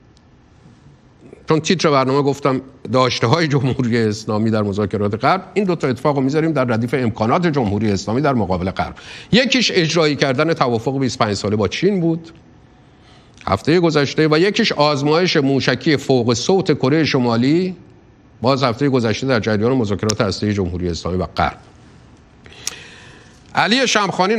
چون تیتر برنامه گفتم داشته‌های جمهوری اسلامی در مذاکرات غرب، این دو تا اتفاق رو میذاریم در ردیف امکانات جمهوری اسلامی در مقابل غرب. یکیش اجرایی کردن توافق 25 ساله با چین بود هفته گذشته و یکیش آزمایش موشکی فوق صوت کره شمالی باز هفته گذشته در جریان مذاکرات هسته‌ای جمهوری اسلامی و غرب. علی شمخانی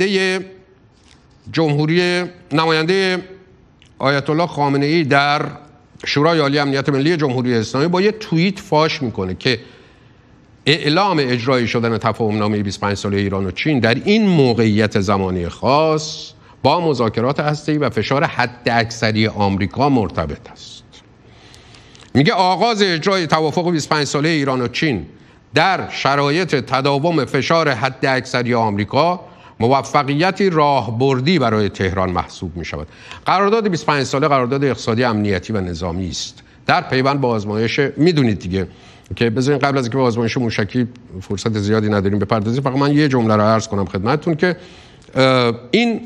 نماینده آیت الله خامنه‌ای در شورای عالی امنیت ملی جمهوری اسلامی با یه توییت فاش میکنه که اعلام اجرایی شدن تفاهم‌نامه 25 ساله ایران و چین در این موقعیت زمانی خاص با مذاکرات هسته‌ای و فشار حداکثری آمریکا مرتبط است. میگه آغاز اجرای توافق 25 ساله ایران و چین در شرایط تداوم فشار حداکثری آمریکا موفقیتی راهبردی برای تهران محسوب می شود. قرارداد 25 ساله قرارداد اقتصادی، امنیتی و نظامی است در پیوند با آزمایش، میدونید دیگه که بذارین قبل از اینکه به آزمایش موشکی فرصت زیادی نداریم بپردازیم، فقط من یه جمله رو عرض کنم خدمتتون که این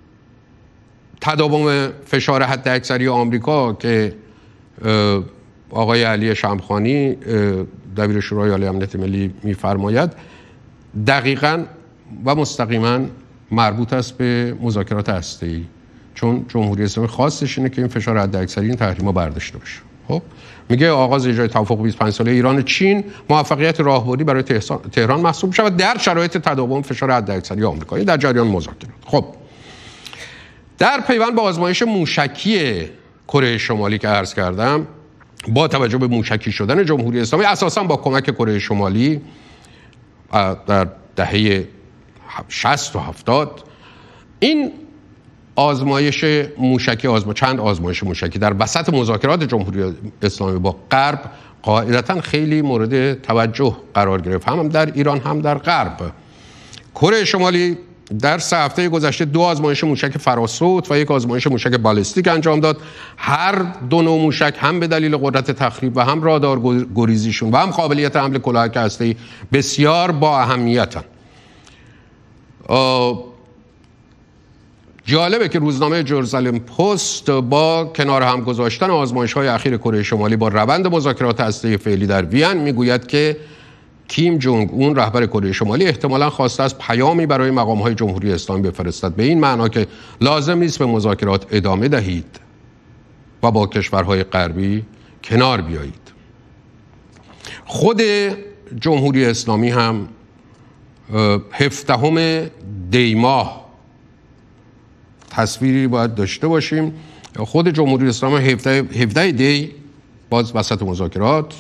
تداوم فشار حداکثری آمریکا که آقای علی شمخانی دبیر شورای عالی امنیت ملی میفرماید دقیقاً و مستقیما مربوط است به مذاکرات هسته‌ای چون جمهوری اسلامی خواستش اینه که این فشار حداکثری این تحریما برداشته بشه. خب میگه آغاز اجرای توافق 25 ساله ایران و چین موفقیت راهبردی برای تهران محسوب میشه و در شرایط تداوم فشار حداکثری آمریکا در جریان مذاکرات. خب در پیوند با آزمایش موشکی کره شمالی که عرض کردم، با توجه به موشکی شدن جمهوری اسلامی اساساً با کمک کره شمالی در دهه 60 و 70 این آزمایش موشکی چند آزمایش موشکی در وسط مذاکرات جمهوری اسلامی با غرب قاعدتاً خیلی مورد توجه قرار گرفت، هم در ایران هم در غرب. کره شمالی در 3 هفته گذشته 2 آزمایش موشک فراسوت و 1 آزمایش موشک بالستیک انجام داد. هر دو نوع موشک هم به دلیل قدرت تخریب و هم رادار گریزیشون و هم قابلیت حمل کلاهک هسته‌ای بسیار با اهمیتن. جالبه که روزنامه جرزالم پست با کنار هم گذاشتن آزمایش‌های اخیر کره شمالی با روند مذاکرات هسته‌ای فعلی در وین میگوید که کیم جونگ اون رهبر کره شمالی احتمالاً خواسته از پیامی برای مقام‌های جمهوری اسلامی بفرستد به این معنا که لازم نیست به مذاکرات ادامه دهید و با کشورهای غربی کنار بیایید. خود جمهوری اسلامی هم 17 دی ماه تصویری باید داشته باشیم. خود جمهوری اسلامی 17 دی باز وسط مذاکرات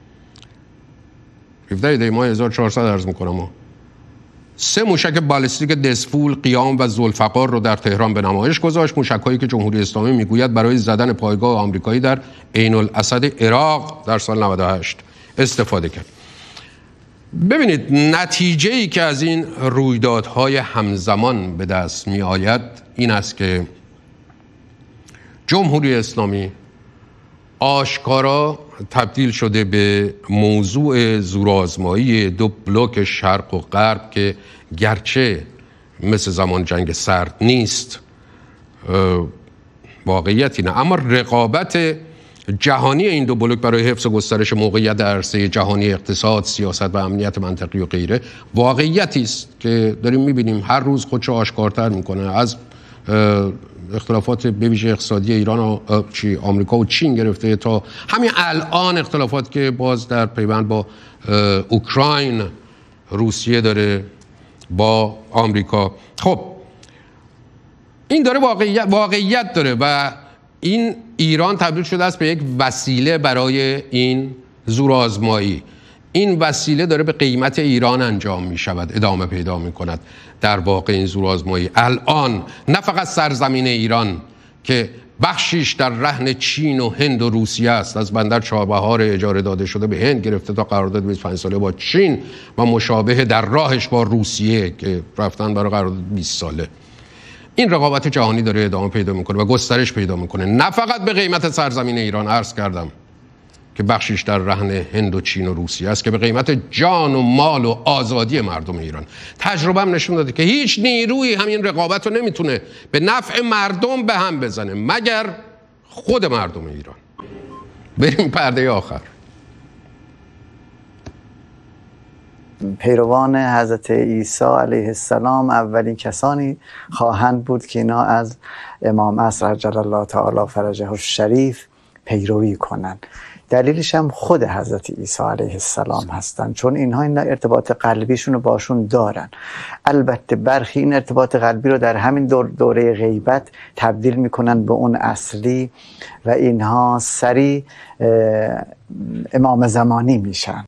17 دی ماه 1400 عرض میکنم 3 موشک بالستیک دسفول، قیام و ذوالفقار رو در تهران به نمایش گذاشت. موشک‌هایی که جمهوری اسلامی میگوید برای زدن پایگاه آمریکایی در عین الاسد عراق در سال 98 استفاده کرد. ببینید نتیجه‌ای که از این رویدادهای همزمان به دست می آید این است که جمهوری اسلامی آشکارا تبدیل شده به موضوع زورآزمایی 2 بلوک شرق و غرب که گرچه مثل زمان جنگ سرد نیست، واقعیتی نه، اما رقابت جهانی این 2 بلوک برای حفظ و گسترش موقعیت در عرصه جهانی اقتصاد، سیاست و امنیت منطقی و غیره واقعیتی است که داریم می‌بینیم هر روز خودشو آشکارتر می‌کنه. از اختلافات به ویژه اقتصادی ایران و آمریکا و چین گرفته تا همین الان اختلافات که باز در پیوند با اوکراین روسیه داره با آمریکا. خب این داره واقعیت داره و این ایران تبدیل شده است به یک وسیله برای این زورآزمایی. این وسیله داره به قیمت ایران انجام می شود، ادامه پیدا می کند. در واقع این زورآزمایی الان نه فقط سرزمین ایران که بخشیش در رهن چین و هند و روسیه است، از بندر چابهار اجاره داده شده به هند گرفته تا قرارداد 25 ساله با چین و مشابه در راهش با روسیه که رفتن برای قرارداد 20 ساله. این رقابت جهانی داره ادامه پیدا میکنه و گسترش پیدا میکنه، نه فقط به قیمت سرزمین ایران عرض کردم که بخشیش در رهن هند و چین و روسیه است، که به قیمت جان و مال و آزادی مردم ایران. تجربه هم نشون داده که هیچ نیرویی همین رقابت رو نمیتونه به نفع مردم به هم بزنه مگر خود مردم ایران. بریم پرده آخر. پیروان حضرت عیسی علیه السلام اولین کسانی خواهند بود که اینا از امام عصر عجل الله تعالی فرجه الشریف پیروی کنند. دلیلش هم خود حضرت عیسی علیه السلام هستن، چون اینها این ارتباط قلبیشون رو باشون دارن. البته برخی این ارتباط قلبی رو در همین دوره غیبت تبدیل میکنن به اون اصلی و اینها سریع امام زمانی میشن.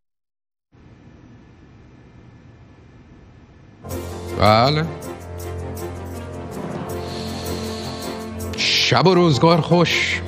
بله، شب و روزگار خوش.